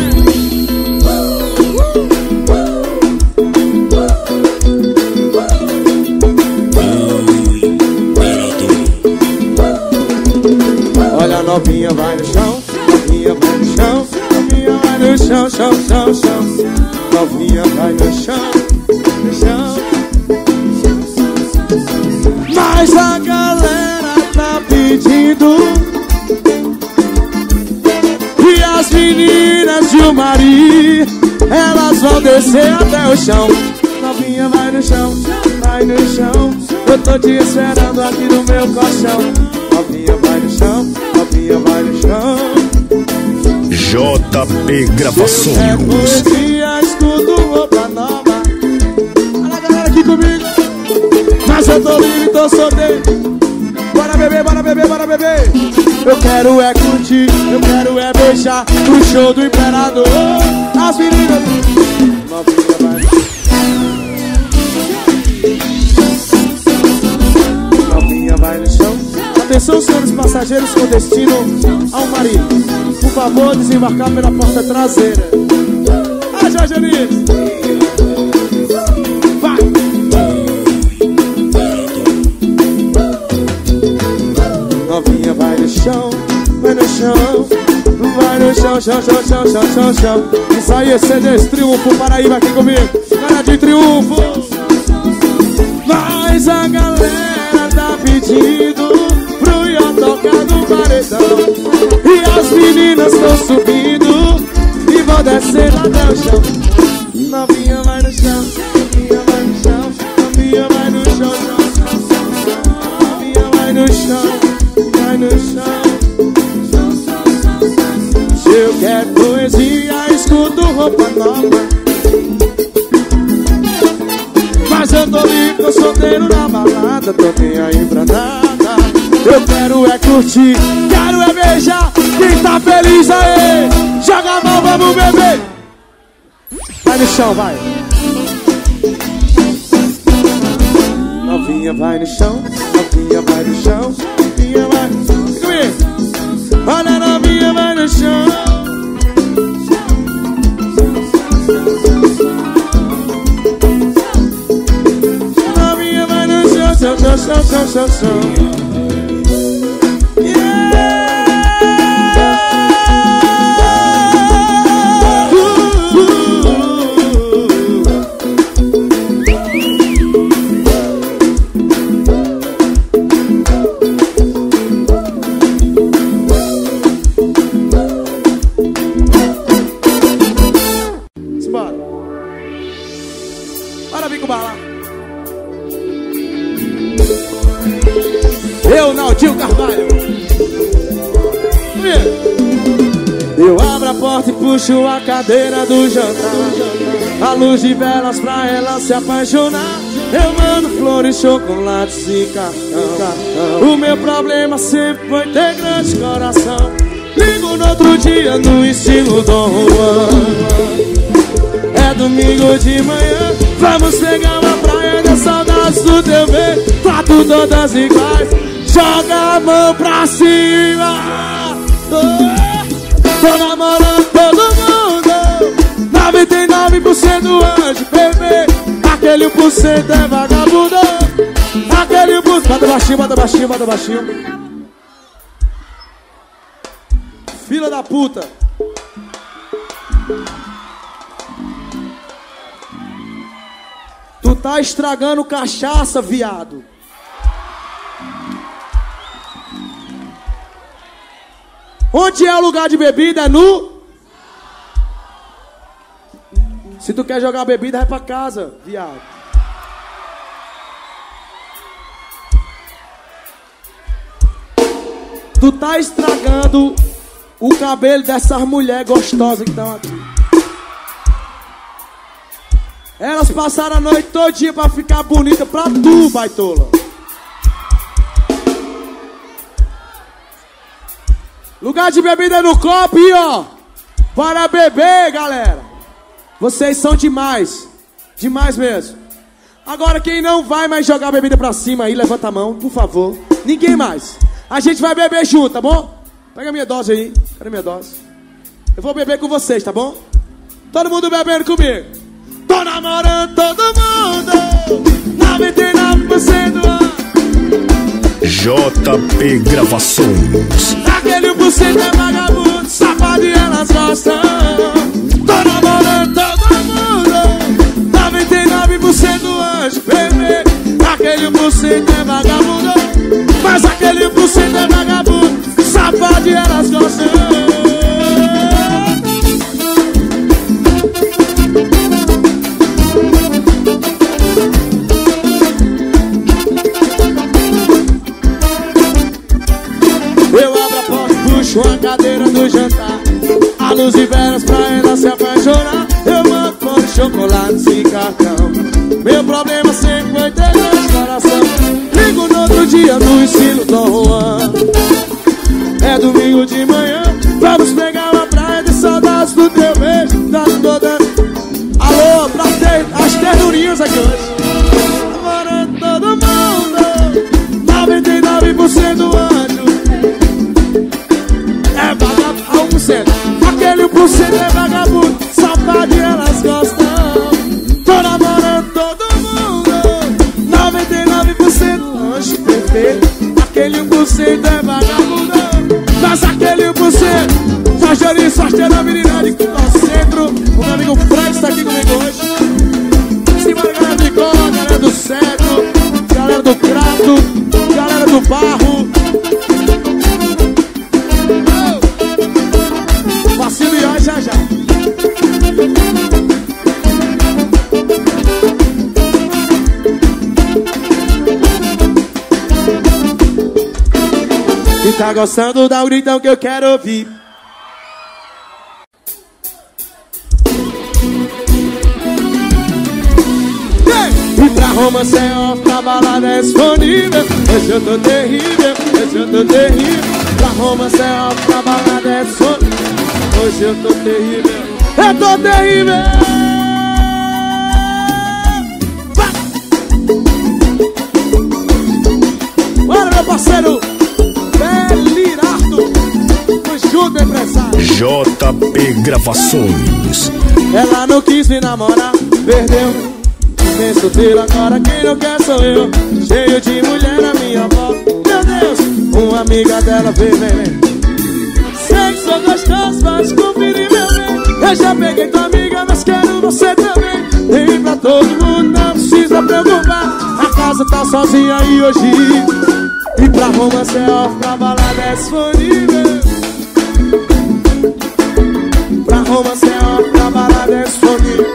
Olha a novinha vai no chão, novinha vai no chão, novinha vai no chão, chão, chão, chão. Novinha vai no chão, no chão. Mas a galera tá pedindo e as meninas de Umari, elas vão descer até o chão. Novinha vai no chão, vai no chão. Eu tô te esperando aqui no meu colchão. Novinha vai no chão, novinha vai no chão. JP Gravações. É poesia, escuto roupa nova. Olha a galera aqui comigo. Mas eu tô livre, tô solteiro. Bora beber, bora beber, bora beber. Eu quero é curtir, eu quero é beijar no show do Imperador. As meninas. Novinha vai. Novinha vai no chão. Atenção, senhores passageiros com destino ao Umari. Por favor, desembarcar pela porta traseira. Ah, Jorge Anis. Vai. Novinha vai no chão, vai no chão. Vai no chão, chão, chão, chão, chão, chão, chão. Isso aí, CDs Triunfo, Paraíba aqui comigo. Cara de triunfo. Mas a galera tá pedindo pro Ió tocar no paredão. E as meninas estão subindo e vão descer até o chão. Novinha vai no chão, novinha vai no chão, novinha vai no chão, novinha vai no chão, vai no chão. Se eu quero poesia, escuto roupa nova. Mas eu tô livre, tô solteiro na balada, tô nem aí pra nada. Eu quero é curtir, quero é beijar. Quem tá feliz aí, joga a mão, vamos beber. Vai no chão, vai. Novinha vai no chão, novinha vai no chão, novinha vai. Fica comigo. Olha a novinha vai no chão. Novinha vai no chão, chão, chão, chão, chão, chão, chão. Eu, Naldinho Carvalho. Eu abro a porta e puxo a cadeira do jantar. A luz de velas pra ela se apaixonar. Eu mando flores, chocolates e cartão. O meu problema sempre foi ter grande coração. Ligo no outro dia no estilo Dom Juan. É domingo de manhã, vamos pegar uma praia das saudades do teu beijo. Quatro todas iguais, joga a mão pra cima. Tô namorando todo mundo, 99% anjo, bebê. Aquele 1% é vagabundo. Aquele 1%. Bota baixinho, bota baixinho, bota baixinho. Filha da puta. Tu tá estragando cachaça, viado. Onde é o lugar de bebida? É nu? Se tu quer jogar bebida, vai pra casa, viado. Tu tá estragando o cabelo dessas mulheres gostosas que estão aqui. Elas passaram a noite todinha pra ficar bonita pra tu, baitola. Lugar de bebida é no copo aí, ó. Para beber, galera. Vocês são demais. Demais mesmo. Agora quem não vai mais jogar bebida pra cima aí, levanta a mão, por favor. Ninguém mais. A gente vai beber junto, tá bom? Pega a minha dose aí. Cadê a minha dose? Eu vou beber com vocês, tá bom? Todo mundo bebendo comigo. Tô namorando todo mundo. 99% do ano. JP Gravações. Aquele 1% é vagabundo, safado e elas gostam. Tô namorando todo mundo. 99% anjo, bebê. Aquele 1% é vagabundo, mas aquele 1% é vagabundo, safado e elas gostam. Uma cadeira do jantar, a luz e velas pra ela se apaixonar. Eu mando pão, chocolate e cartão. Meu problema sempre foi ter dois coração. Ligo no outro dia no estilo Dom Juan. É domingo de manhã, vamos pegar uma praia de saudades do teu beijo. Tá toda... Alô, pra ter as ternurinhas aqui hoje. Namorando todo mundo, 99% anjo. É vagabundo, 1%. Aquele 1% é vagabundo, safado e elas gostam. Tô namorando todo mundo, 99% anjo perfeito. Aquele 1% é vagabundo, mas aquele 1% Sargento, sorteio da menina de centro. O meu amigo Frank está aqui comigo hoje. Simbora, galera do Icó, galera do Cedro, galera do Crato, galera do Barro. Vacilo e ó, já já. E tá gostando, dá um gritão que eu quero ouvir. E pra romance é off, pra balada é disponível. Hoje eu tô terrível, hoje eu tô terrível. Pra romance é off, pra balada é disponível. Hoje eu tô terrível, eu tô terrível. Bora, meu parceiro Belirardo, junto, empresário. JP Gravações. Ela não quis me namorar, perdeu. Vem solteiro agora, quem não quer sou eu. Cheio de mulher na minha volta. Meu Deus, uma amiga dela veio, vem. Sei que sou gostoso, mas conferir meu bem. Eu já peguei tua amiga, mas quero você também. Tem pra todo mundo, não precisa preocupar. A casa tá sozinha e hoje. E pra romance é off, pra balada é disponível. Pra romance é off, pra balada é disponível.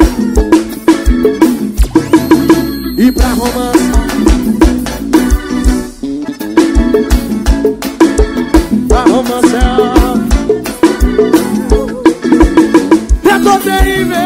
E pra romance, pra romance é off. Eu tô terrível.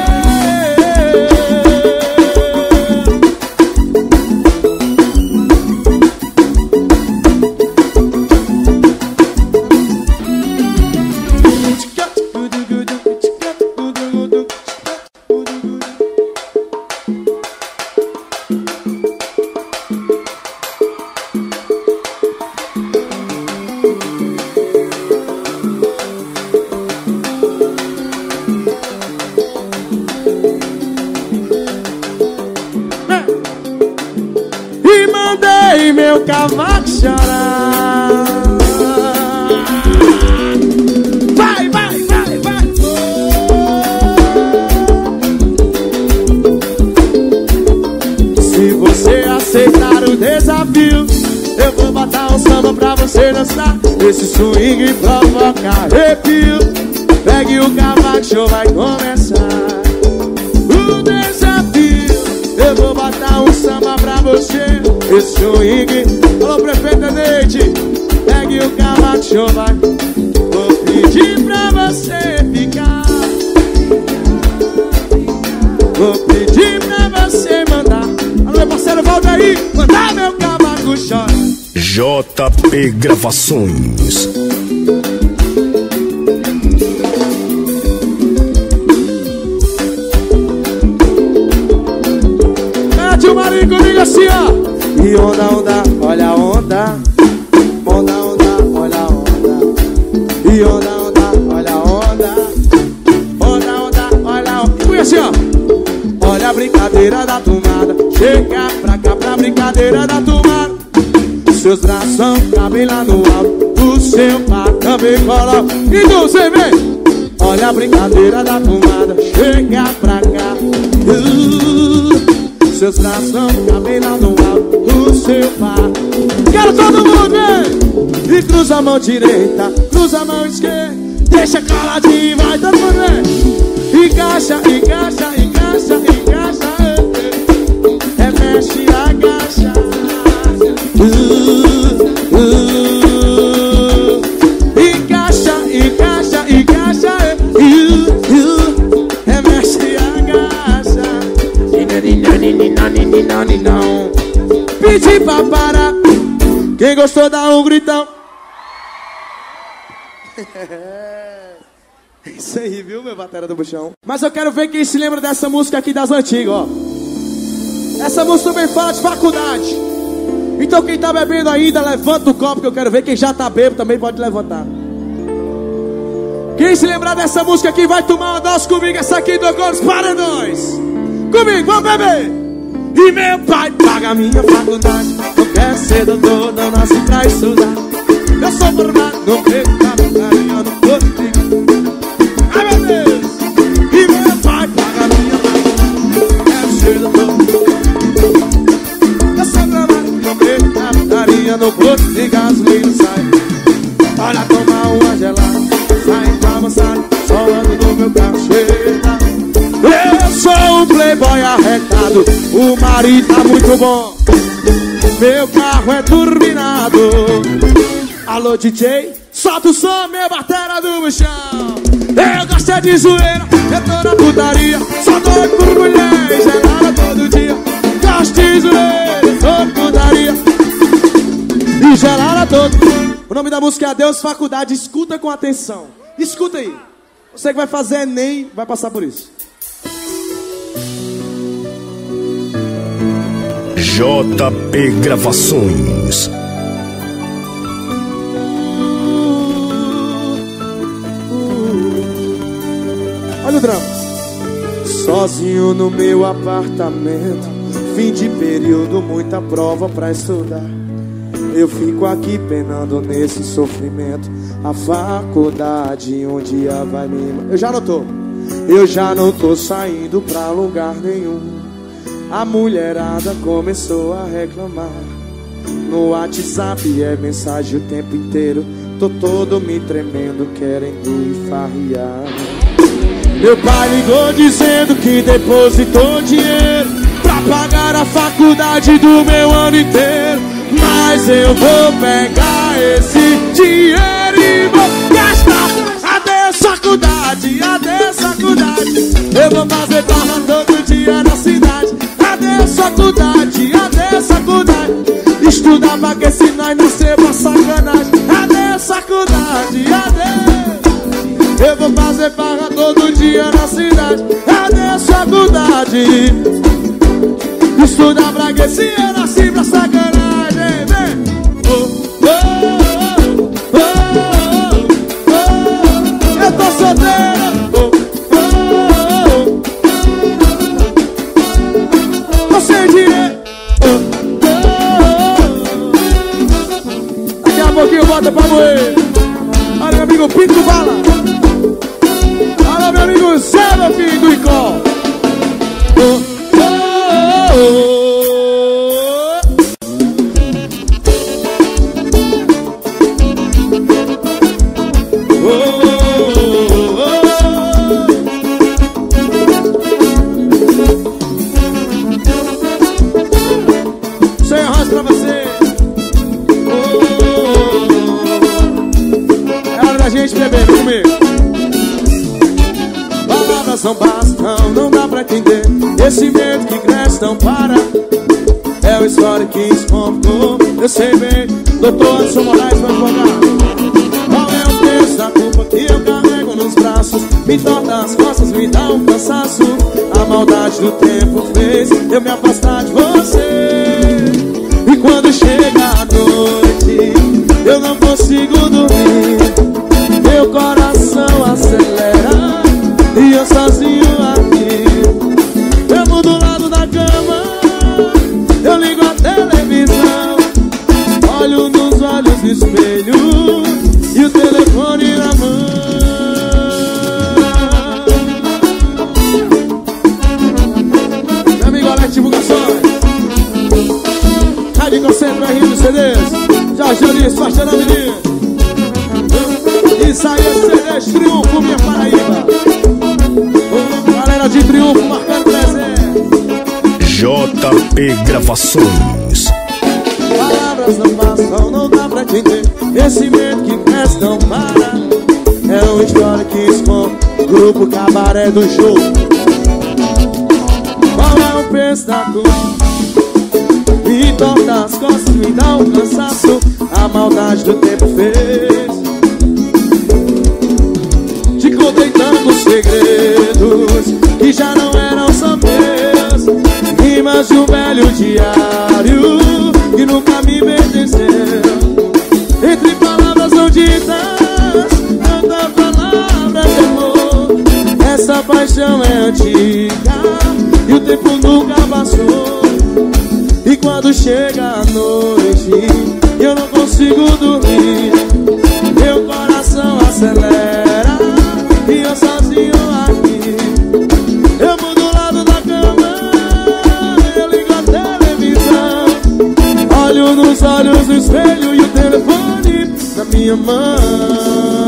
Meu cavaco chorar. Vai, vai, vai, vai. Se você aceitar o desafio, eu vou botar um samba pra você dançar. Esse swing provoca arrepio. Pegue o cavaco, show vai começar. O desafio, eu vou botar um samba pra você. Esse swing, alô prefeita Neide, pegue o cavaco, show vai. Vou pedir pra você ficar. Vou pedir pra você mandar. Alô meu parceiro, volta aí, mandar meu cavaco chora. JP Gravações. Mete o marinho comigo assim, ó. E onda, onda, olha a onda. Onda, onda, olha a onda. E onda, onda, olha a onda. ó. Olha a brincadeira da tomada. Chega pra cá pra brincadeira da tomada. Seus braços cabem lá no alto. O seu par também cola. E você vem. Olha a brincadeira da tomada. Chega pra cá. Seus braços cabem lá no alto. O seu par. Quero todo mundo, vem. E cruza a mão direita, cruza a mão esquerda. Deixa caladinho, vai todo mundo, vem. Encaixa, encaixa, encaixa, encaixa. É mexe, agacha. Encaixa, encaixa, encaixa. É mexe, agacha. Não. Pedi pra parar. Quem gostou dá um gritão. É isso aí, viu, meu batera do buchão? Mas eu quero ver quem se lembra dessa música aqui das antigas, ó. Essa música também fala de faculdade. Então quem tá bebendo ainda, levanta o copo, que eu quero ver. Quem já tá bêbado também pode levantar. Quem se lembrar dessa música aqui vai tomar uma dose comigo. Essa aqui do Gomes Paredões. Comigo, vamos beber. E meu pai paga a minha faculdade. Eu quero ser doutor, não nasci pra estudar. Eu sou formado no mercado, carinha no posto. Ai meu Deus. E meu pai paga a minha faculdade. Eu quero ser doutor. Eu sou formado no mercado, carinha no posto de gasolina. Sai, olha tomar uma gelada. Sai pra avançar, só ando no meu carro cheio. Eu sou um playboy arretado. O marido tá muito bom. Meu carro é turbinado. Alô DJ, solta o som, meu batera do buchão. Eu gosto de zoeira, eu tô na putaria. Só doido por mulher, gelada todo dia. Gosto de zoeira, eu tô na putaria e gelada todo dia. O nome da música é Adeus Faculdade. Escuta com atenção. Escuta aí. Você que vai fazer ENEM vai passar por isso. JP Gravações. Olha o drama. Sozinho no meu apartamento, fim de período, muita prova pra estudar. Eu fico aqui penando nesse sofrimento. A faculdade um dia vai me... Eu já não tô saindo pra lugar nenhum. A mulherada começou a reclamar. No WhatsApp é mensagem o tempo inteiro. Tô todo me tremendo, querendo ir farrear. Meu pai ligou dizendo que depositou dinheiro pra pagar a faculdade do meu ano inteiro. Mas eu vou pegar esse dinheiro e vou gastar. Adeus faculdade, adeus faculdade. Eu vou fazer barra todo dia na cidade. Adeus faculdade, adeus faculdade. Estudar pra que se nós nascer pra sacanagem. Adeus faculdade, adeus. Eu vou fazer barra todo dia na cidade. Adeus faculdade. Estudar pra que se eu nasci pra sacanagem. Vem. Eu tô solteiro. Tô sem dinheiro. Daqui a pouquinho bota pra moer. Olha meu amigo Pinto Bala. Olha meu amigo Zé, meu filho do Icó. Sem arroz pra você. É hora da gente beber, vem comigo. Palavras não bastam, não dá pra entender. Esse medo que cresce não para. É uma história que esconde. Eu sei bem, doutor Anderson Moraes vai jogar. Qual é o peso da culpa que eu carrego nos braços? Me torna as costas, me dá um cansaço. A maldade do tempo fez eu me afastar de você. E quando chega a noite, eu não consigo dormir. Meu coração acelera e eu sozinho aqui. nos olhos no espelho e o telefone na mão. Meu amigo Alex Divulgações, Rádio Concentra, RI dos CDs, Jorge Ulisses, Pastor Menino. Isso aí é CDs Triunfo, minha Paraíba. Galera de Triunfo marcando presente. JP Gravações. Palavras não passam, não dá pra entender. Esse medo que cresce não para. É uma história que esconde grupo cabaré do jogo. Qual é o preço da cor? Me torna as costas, me dá um cansaço. A maldade do tempo fez. Te contei tantos segredos que já não eram só meus. Rimas de um velho diário que nunca me pertenceu. Entre palavras não ditas, tanta palavra de amor. Essa paixão é antiga e o tempo nunca passou. E quando chega a noite eu não consigo dormir, meu coração acelera e eu sozinho aqui. Eu mudo o lado da cama, eu ligo a televisão, olho nos olhos do espelho e o telefone na minha mão.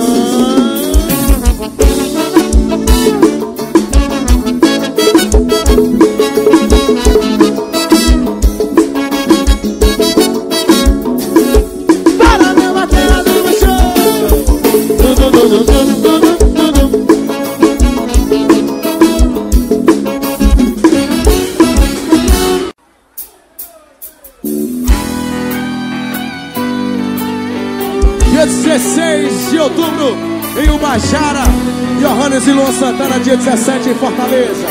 Dia 16 de outubro em Ubajara, Johannes e Luan Santana. Dia 17 em Fortaleza.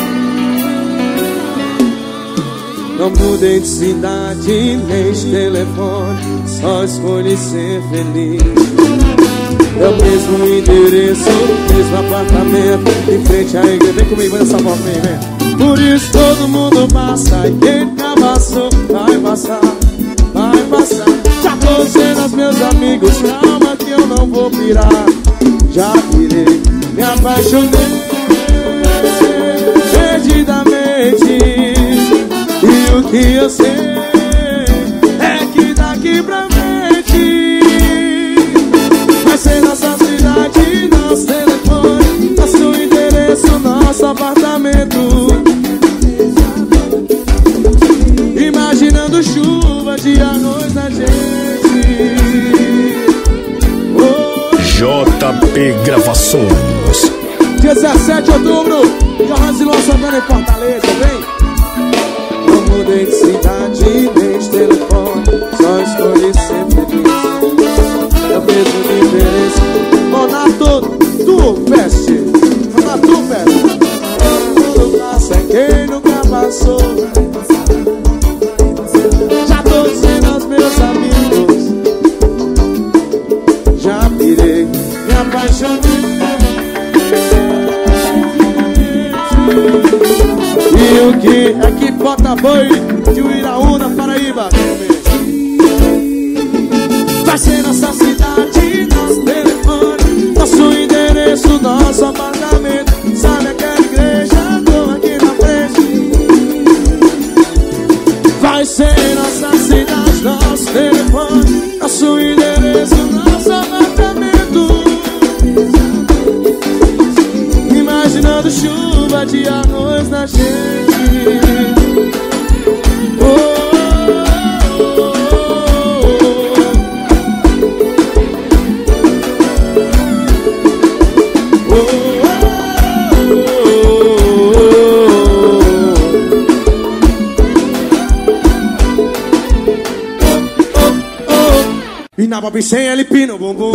Não mudei de cidade nem de telefone, só escolhi ser feliz. É o mesmo endereço, mesmo apartamento, em frente à igreja. Vem comigo nessa volta, vem. Por isso todo mundo passa e quem nunca passou vai passar, vai passar. Já tô sendo os meus amigos, calma que eu não vou pirar. Já pirei, me apaixonei perdidamente. E o que eu sei é que daqui pra frente vai ser nossa cidade, nosso telefone, nosso endereço, nosso apartamento. Imaginando chuva de arroz na gente. JP Gravações. Dia 17 de outubro, Johannes e Luan Santana em Fortaleza, vem. Não mudei de cidade nem de telefone, só escolhi ser feliz. É o mesmo endereço. Monato Turfest, Monato Turfest. Todo mundo passa, quem nunca passou. Já tô dizendo aos meus amigos, já pirei, me apaixonei. E o que é que bota boi de Uiraúna, Paraíba? Vai ser nossa cidade, nosso telefone, nosso endereço, nosso apartamento. Sabe aquela igreja, tô aqui na frente. Vai ser nossa cidade, nosso telefone, nosso endereço, nosso apartamento. Imaginando chuva de arroz na gente. E na Bob sem LP no bumbum.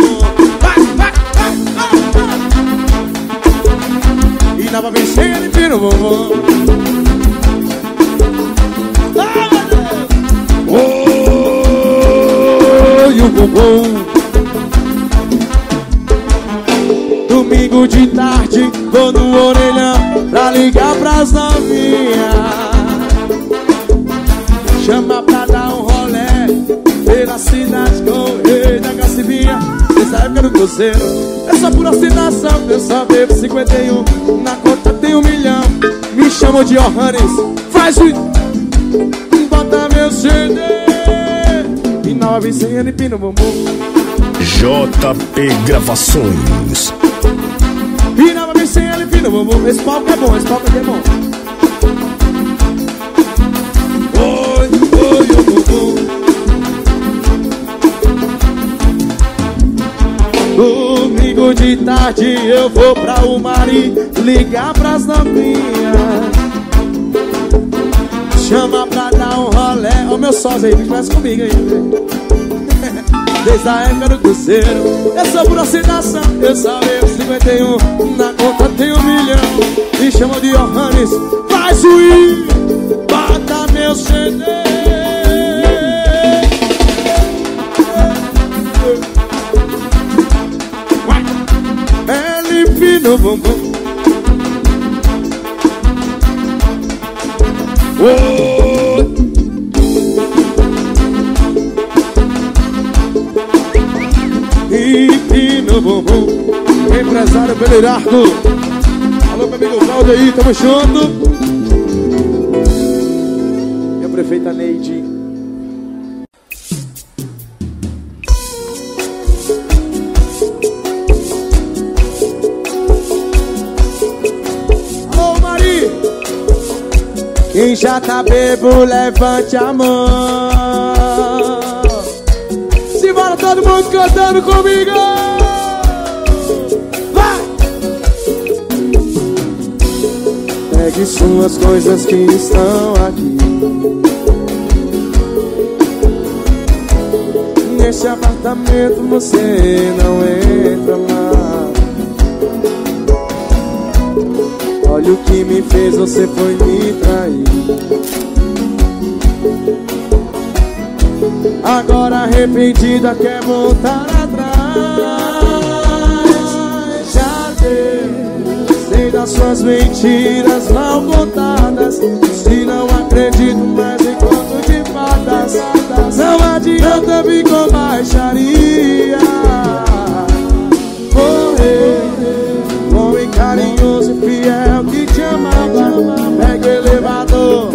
E na Bob sem LP no bumbum. E o bumbum. Domingo de tarde, vou no orelhão pra ligar pras novinhas. Chama pra dar um rolê pela cidade com cruzeiro. É só por ostentação, eu só bebo 51. Na conta tem 1 milhão. Me chamam de Johannes. Faz o... Bota meu CD e 900 NP no bumbum. JP Gravações. E 900 NP no bumbum. Esse palco é bom, esse palco aqui é bom. Oi, oi, o bumbum. Domingo de tarde eu vou pra Umari ligar pras novinhas, chama pra dar um rolé. Ó meu sócio aí, me conhece comigo aí, né? Desde a época do cruzeiro. Eu sou por ostentação, eu só bebo 51. Na conta tem 1 milhão. Me chamam de Johannes. Faz o I, bota meu CD. LP no bumbum. E no bumbum. Empresário Belerardo. Alô, meu amigo Valdo aí, tamo junto. Minha prefeita Neide. Alô, Mari. Quem já tá bebo, levante a mão. Simbora todo mundo cantando comigo. Vai! Pegue suas coisas que estão aqui. Nesse apartamento você não entra lá. Olha o que me fez, você foi me trair. Agora arrependida quer voltar atrás. Já deu, sei das suas mentiras mal contadas. Se não acredito mais em conto de fadas, não adianta vir com baixaria. Morrer, homem carinhoso e fiel que te amava. Pega o elevador,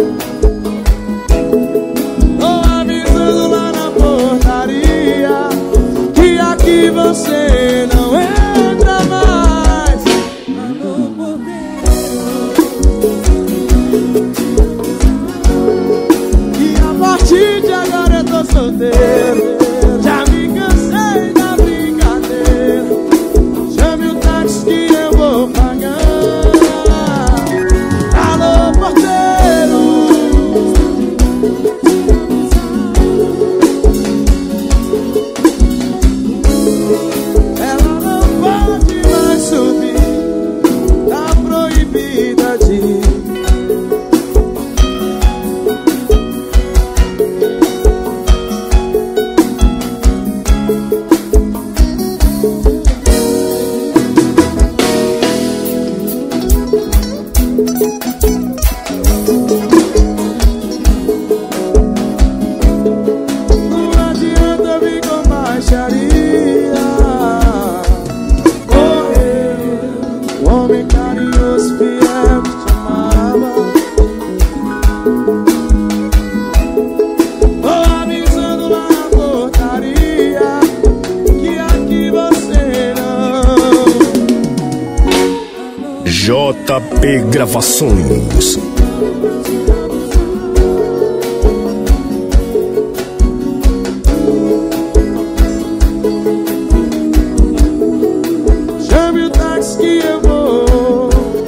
que aqui você não entra mais. Alô, e a partir de agora eu tô solteiro. Já me cansei da brincadeira. Chame o táxi que eu vou pagar. Alô, porteiro. JP Gravações. Chame o táxi que eu vou.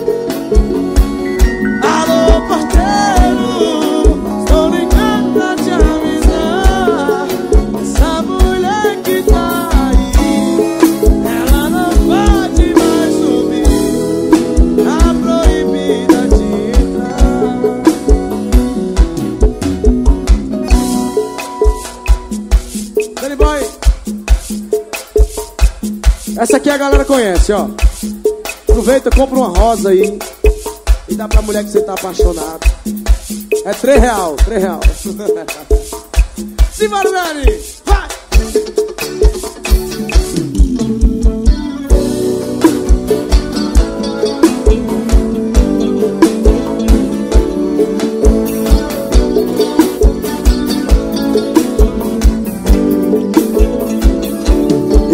Alô, porteiro, estou ligando pra te avisar. Essa mulher que tá aí, ela não pode mais subir. Tá proibida de entrar. Danny Boy, essa aqui a galera conhece, ó. Aproveita, compra uma rosa aí e dá pra mulher que você tá apaixonado. É R$3, R$3. Simbora, Dani! Vai!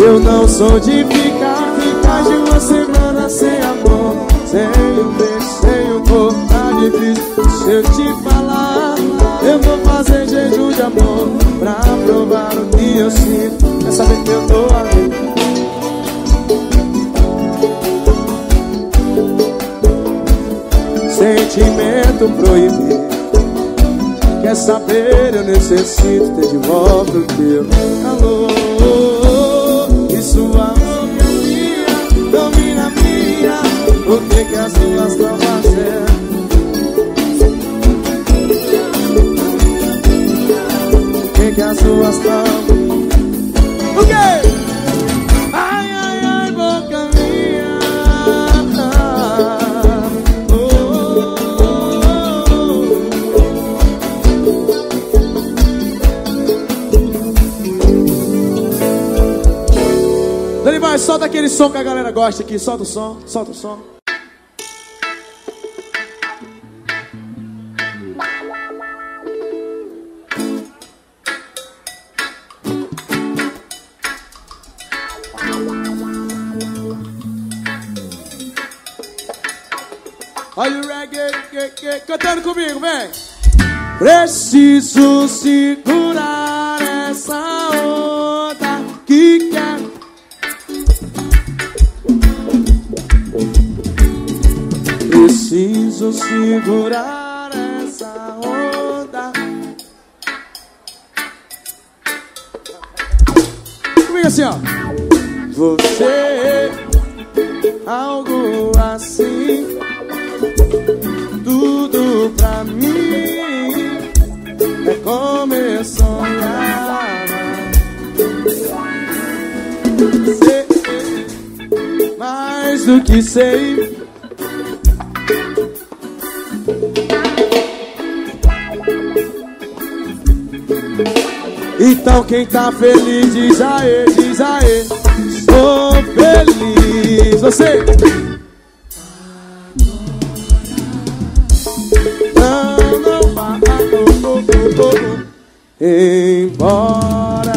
Eu não sou de ficar mais de uma semana sem amor, sem um beijo, sem um corpo. Tá difícil se eu te falar. Eu vou fazer jejum de amor pra provar o que eu sinto. Quer saber que eu tô aqui? Sentimento proibido. Quer saber, eu necessito ter de volta o teu calor. E sua boca minha, domina minha. O que as duas estão fazendo? O que as duas estão? O quê? Ai, ai, ai, boca minha. Dani, vai, solta aquele som que a galera gosta aqui. Solta o som, solta o som. Olha o reggae, cantando comigo, vem. Preciso segurar essa onda que quer. Preciso segurar essa onda. Comigo assim, ó. Você, algo assim, tudo pra mim é como eu sonhava. Sei mais do que sei. Então quem tá feliz diz aê, diz aê. Estou feliz. Você não vai embora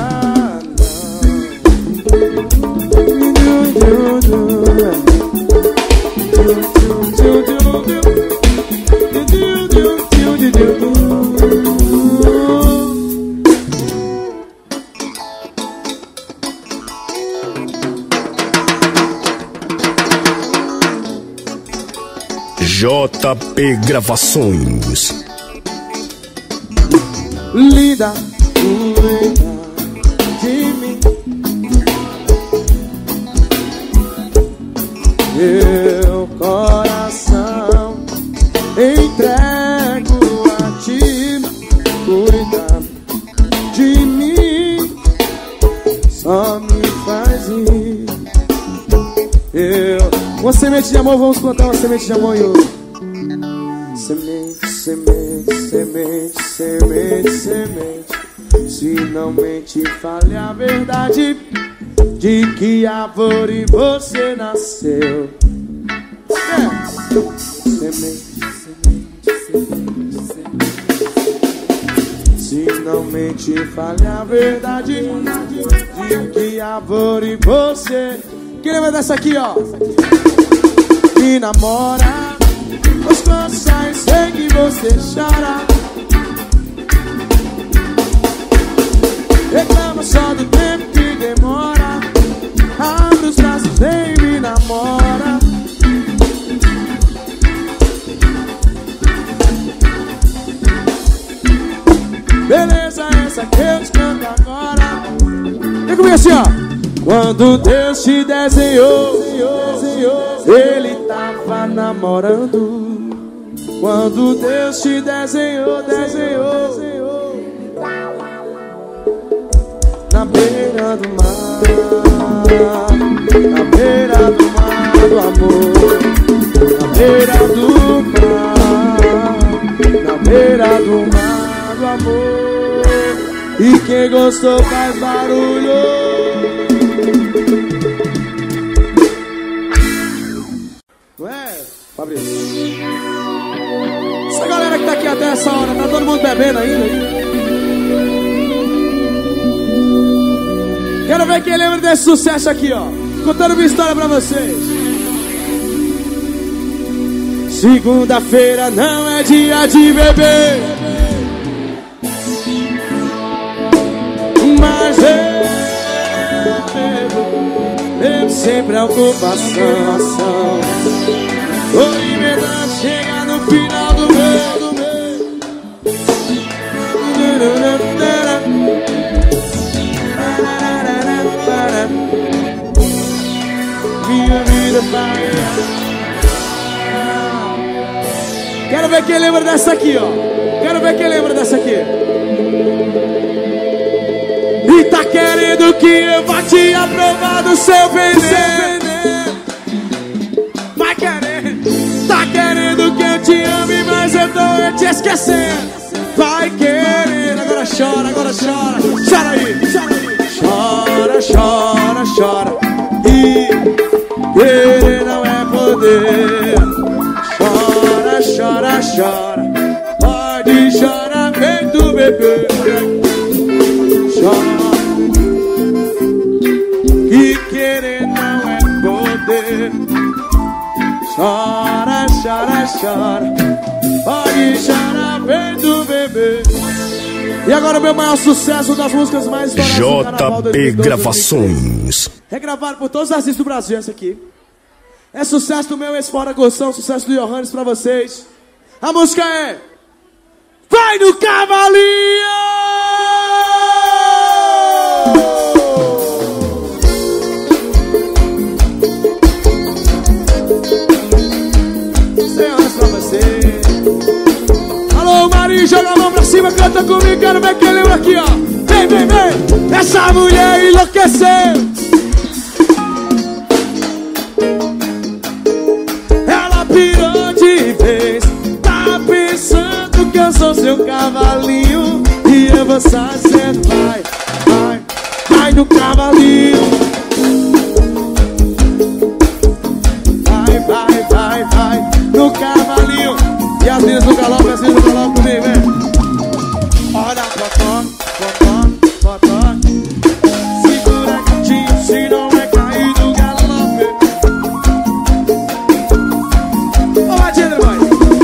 JP Gravações. Linda, cuida de mim. Meu coração entrego a ti. Cuida de mim, só me faz ir. Uma semente de amor, vamos plantar uma semente de amor hoje. Semente, semente, semente, semente, semente. Se não mente, fale a verdade. De que árvore você nasceu? Semente, semente, semente, semente. Se não mente, fale a verdade. De que árvore você... Quem lembra dessa aqui, ó? Me namora, os corações, sei que você chora. Reclama só do tempo que demora. Abre os braços, vem me namora. Beleza essa que eu te canto agora. Vem comigo assim, ó. Quando Deus te desenhou, Ele tava namorando. Quando Deus te desenhou, na beira do mar, na beira do mar do amor, na beira do mar, na beira do mar do amor. E quem gostou faz barulho. Fabrício, essa galera que tá aqui até essa hora, tá todo mundo bebendo ainda? Quero ver quem lembra lembra desse sucesso aqui, ó? Contando uma história pra vocês. Segunda-feira não é dia de beber, mas eu sempre a ocupação. Tô emendando, chega no final do mês. Minha vida vai. Quero ver quem lembra dessa aqui, ó. Quero ver quem lembra dessa aqui. E tá querendo que eu vá te aprovar do seu veneno. Vai querendo. Tá querendo que eu te ame, mas eu tô te esquecendo. Vai querendo. Agora chora, agora chora. Chora aí, chora aí. Chora, chora, chora. E querer não é poder. Chora, chora, chora. Pode chorar, vem do bebê. Chora. E querer não é poder. Chora, chora, chora. Pode chorar, vem do bebê. E agora o meu maior sucesso das músicas mais estouradas do Carnaval 2012. JP Gravações. Regravado por todos os artistas do Brasil essa aqui. É sucesso do meu ex-fora Goção, sucesso do Johannes pra vocês. A música é Vai no Cavalinho! Senhoras pra você. Alô, Marinho, joga a mão pra cima, canta comigo, quero ver quem lembra aqui, ó. Vem, vem, vem! Essa mulher enlouqueceu! Ela pirou de vez, tá pensando que eu sou seu cavalinho. E eu vou sair, vai, vai, vai no cavalinho. Vai, vai, vai, vai no cavalinho. E as minhas no galope, as minhas no galope comigo, vem. Olha, botão, botão, botão. Segura quietinho, se não é cair do galope. Ô, Matilda, vai.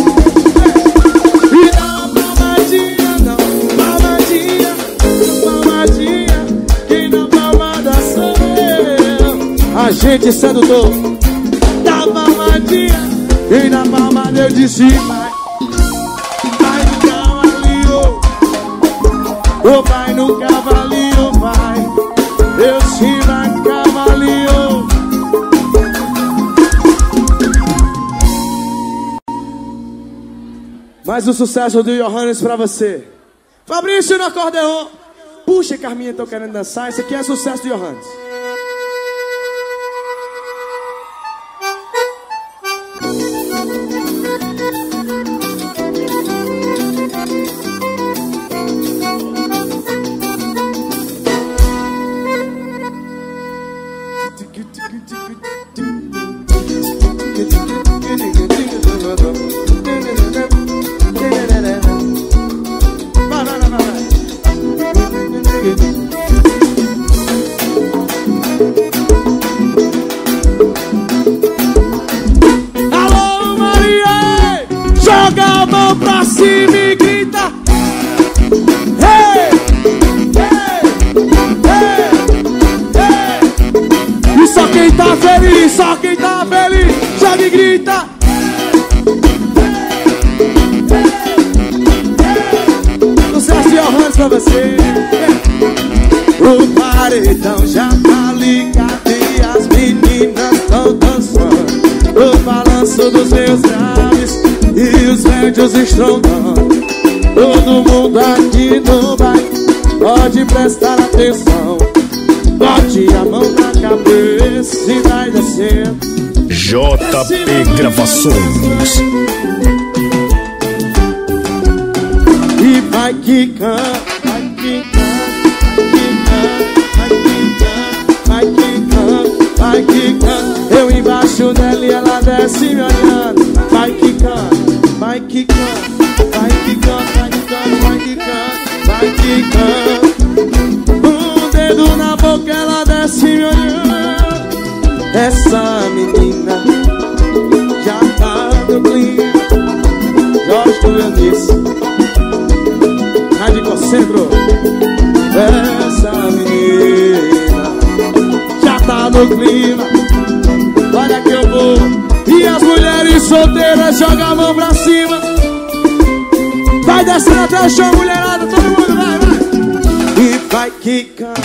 E não, palmadinha, não, palmadinha, palmadinha. Quem não palmada sou eu. Agente sedutor da palmadinha. E na palmada eu disse vai. Vai no cavalinho. Oh, vai no cavalinho, vai. Eu sim vai cavalinho. Mais um sucesso do Johannes pra você. Fabrício no acordeon. Puxa, Carminha, tô querendo dançar. Esse aqui é sucesso do Johannes. Alô, Maria, joga a mão pra cima e grita. Hey, hey, hey, hey. E só quem tá feliz, só quem tá feliz, joga e grita. Sucesso de Johannes pra você. O paredão já tá ligado e as meninas tão dançando. O balanço dos meus graves e os médios estrondando. Todo mundo aqui no baile pode prestar atenção. Bote a mão na cabeça e vai descendo. JP Gravações. E vai quicando, vai quicando, vai quicando, vai quicando. Eu embaixo dela e ela desce me olhando. Vai quicando, vai quicando, vai quicando, vai quicando, vai quicando, vai quicando. Um dedo na boca, ela desce me Essa menina já tá no clima. Jorge do Eunice, Rádio Concentro. Essa menina já tá no clima. Olha que eu vou. E as mulheres solteiras jogam a mão pra cima. Vai descendo até o chão, mulherada. Todo mundo vai, vai. E vai quicando.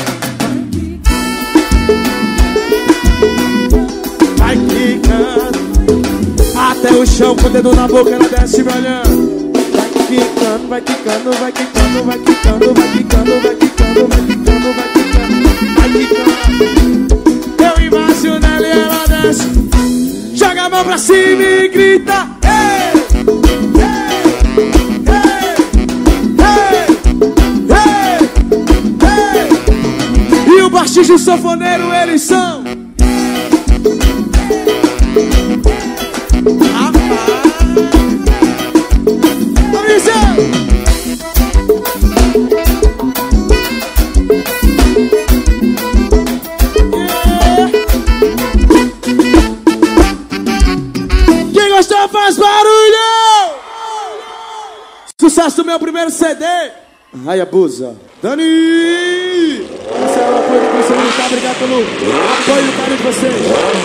Vai quicando até o chão, com o dedo na boca, ela desce me olhando. Vai quicando, vai quicando, vai quicando, vai quicando, vai quicando, vai quicando, vai quicando, vai quicando, vai quicando. Eu embaixo nela e ela desce. Joga a mão pra cima e grita. Ei, ei, ei, ei, ei, ei. E o baixista e o sanfoneiro, eles são. Quem gostou faz barulho! Sucesso do meu primeiro CD, Hayabusa. Dani! Esse é o apoio do Conselho Militar. Obrigado pelo apoio e carinho de vocês.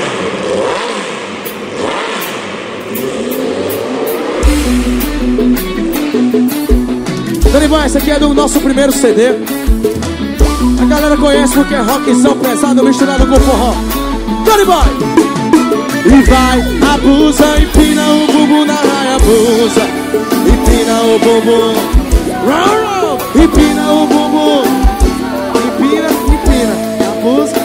Dani Boy, esse aqui é do nosso primeiro CD. A galera conhece porque é rockzão pesado misturado com forró. Dani Boy! E vai, abusa, empina o bumbum na Hayabusa. Empina o bumbum. Empina o bumbum. Empina, empina, abusa.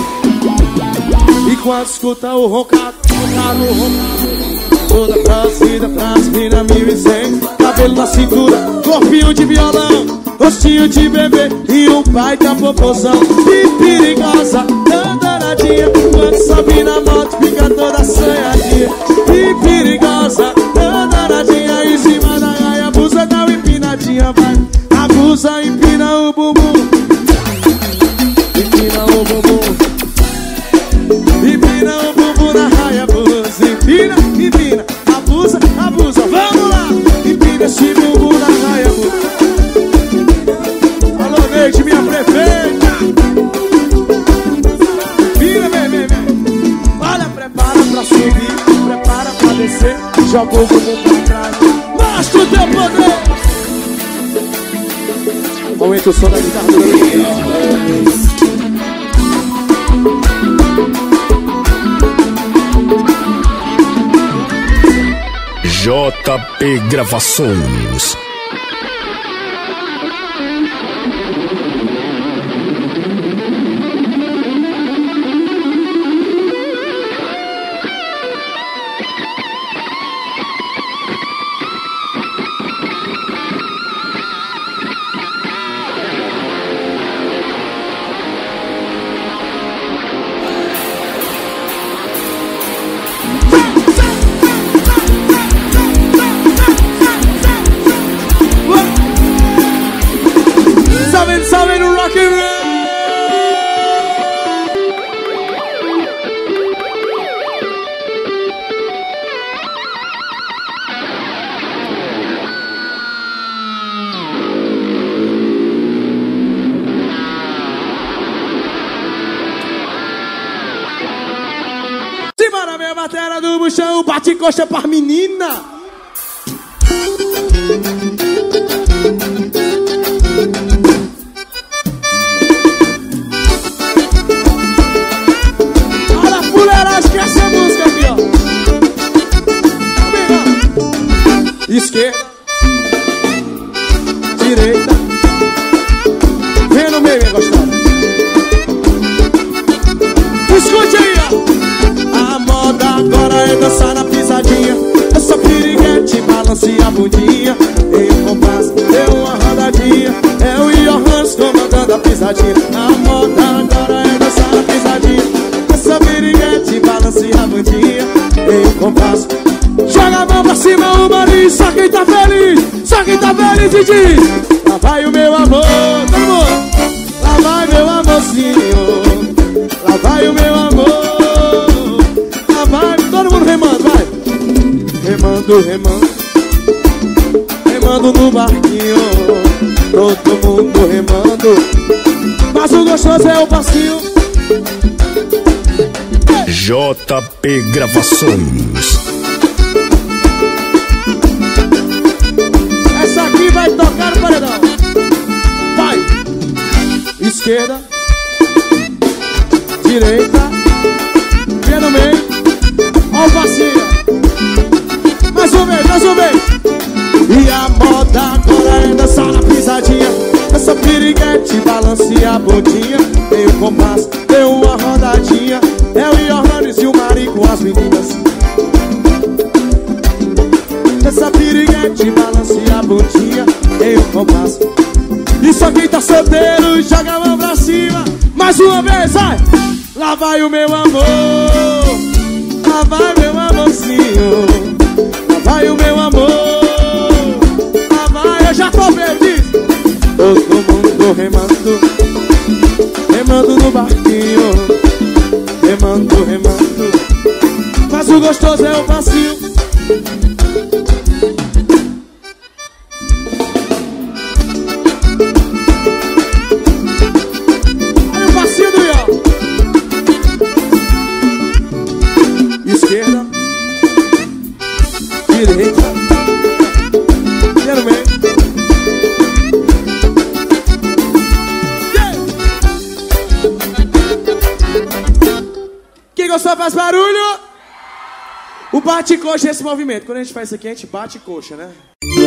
E quando escuta o roncado, roncado, roncado, toda trazida pras mina 1100. Cabelo na cintura, corpinho de violão, rostinho de bebê e um pai com a popozão. E perigosa, danadinha, quando sobe na moto fica toda assanhadinha. E perigosa, danadinha, em cima da Hayabusa dá uma empinadinha. Vai, abusa, empina o bumbum. Empina o bumbum. Empina o bumbum na Hayabusa. Empina, empina, abusa, abusa. Vamos lá, empina esse bumbum na Hayabusa. Alô, Neide, minha prefeita. Vira, vem, vem, vem. Olha, prepara pra subir, prepara pra descer. Joga o bumbum pra trás. Mostra o teu poder. Aumenta o som da guitarra do JP Gravações. Salve no rock and roll. Cima na minha bateria do buchão, bate coxa pra menina. Esquerda, direita, vem no meio, minha gostada. Escute aí, ó. A moda agora é dançar na pisadinha. Eu sou piriguete, balance a bundinha. Em um compasso, deu uma rodadinha. É o Johannes comandando a pisadinha. A moda agora é dançar na pisadinha. Eu sou piriguete, balance a bundinha. Em um compasso. Joga a mão pra cima, o maninho. Só quem tá feliz, só quem tá feliz e diz: lá vai o meu amor, todo mundo. Lá vai meu amorzinho, lá vai o meu amor. mundo remando, remando no barquinho. Todo mundo remando, mas o gostoso é o passinho. JP Gravações. Essa aqui vai tocar no paredão. Vai! Esquerda, direita, vem no meio. Ó o passinho. Mais um vez, mais um vez. E a moda agora é dançar na pisadinha. Essa piriguete balanceia a bundinha. Tem um compasso, tem uma rodadinha. É o Yorlanes e o Mari com as meninas. Essa piriguete balanceia a bundinha. Tem um compasso. E só quem tá solteiro joga a mão pra cima. Mais uma vez, vai! Lá vai o meu amor, lá vai meu amorzinho, lá vai o meu amor, lá vai, eu já tô perdido. Todo mundo remando, remando no barquinho, remando, remando, mas o gostoso é o passinho. Olha o passinho do Ió. Esquerda, direita, quero ver. Quem gostou faz barulho. O bate-coxa é esse movimento. Quando a gente faz isso aqui, a gente bate coxa, né?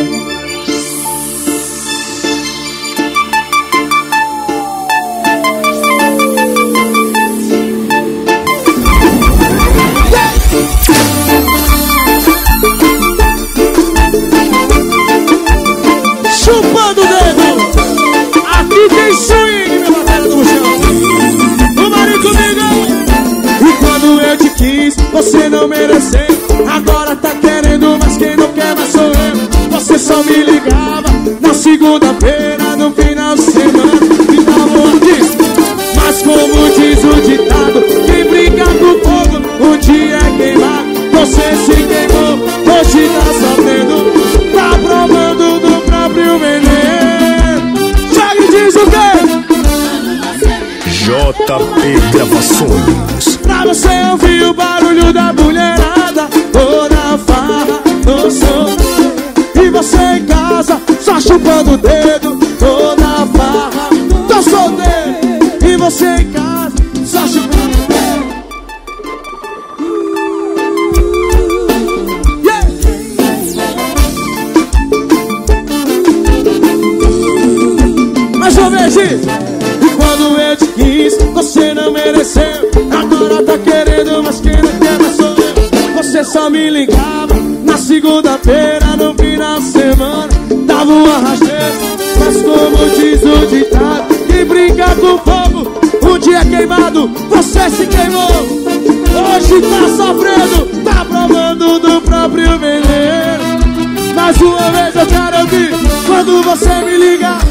Chupando o dedo. Aqui tem swing, meu batera do chão. O marido comigo. E quando eu te quis, você não mereceu. Agora tá querendo, mas quem não quer mais sou eu. Você só me ligava na segunda-feira, no final de semana. Me dava um disco. Mas como diz o ditado, quem brinca com fogo, um dia é queimado. Você se queimou, hoje tá sofrendo. Tá provando do próprio veneno. Já me diz o quê? JP Gravações. Pra você ouvir o barulho da mulherada, tô na farra, tô solteiro. E você em casa, só chupando o dedo, tô na farra, tô solteiro. E você em casa, só chupando o dedo. Mais uma vez, e quando eu te quis, você não mereceu. Agora tá querendo, mas quem não quer mais sou eu. Você só me ligava na segunda-feira, no final de semana. Dava uma rasteira, mas como diz o ditado, quem brinca com fogo, um dia queimado, você se queimou. Hoje tá sofrendo, tá provando do próprio veneno. Mais uma vez eu quero ouvir, quando você me liga.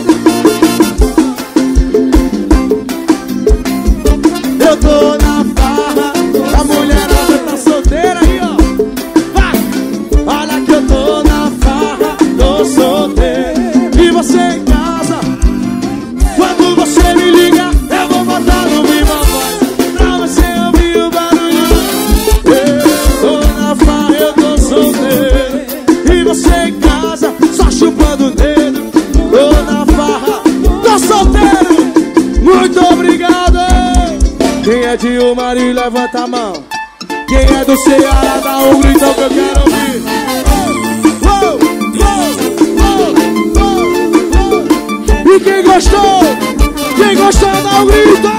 Eu tô na farra, a mulherada tá solteira aí, ó. Vai! Olha que eu tô na farra, tô solteiro. E você em casa, quando você me liga, eu vou botar no viva voz pra você ouvir o barulho. Eu tô na farra, eu tô solteiro. E você em casa, só chupando o dedo. Tô na farra, tô solteiro. Muito obrigado. Quem é de Umari, levanta a mão. Quem é do Ceará, dá um gritão que eu quero ouvir. Oh, oh, oh, oh. E quem gostou, dá um grito.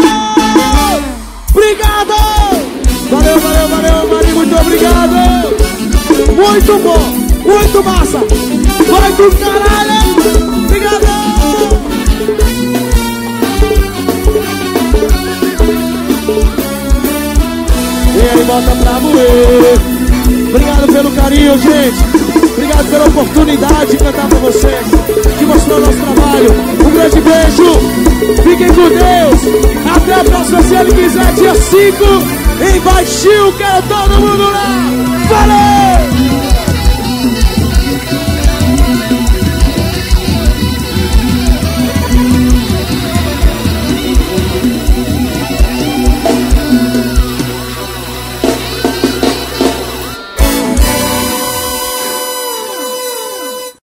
Obrigado. Valeu, valeu, valeu, Umari, muito obrigado. Muito bom, muito massa. Vai do caralho. Obrigado. E aí, bota pra moer. Obrigado pelo carinho, gente. Obrigado pela oportunidade de cantar pra vocês, de mostrar o nosso trabalho. Um grande beijo. Fiquem com Deus. Até a próxima, se ele quiser, dia 5 em Baixio. Quero todo mundo lá. Valeu!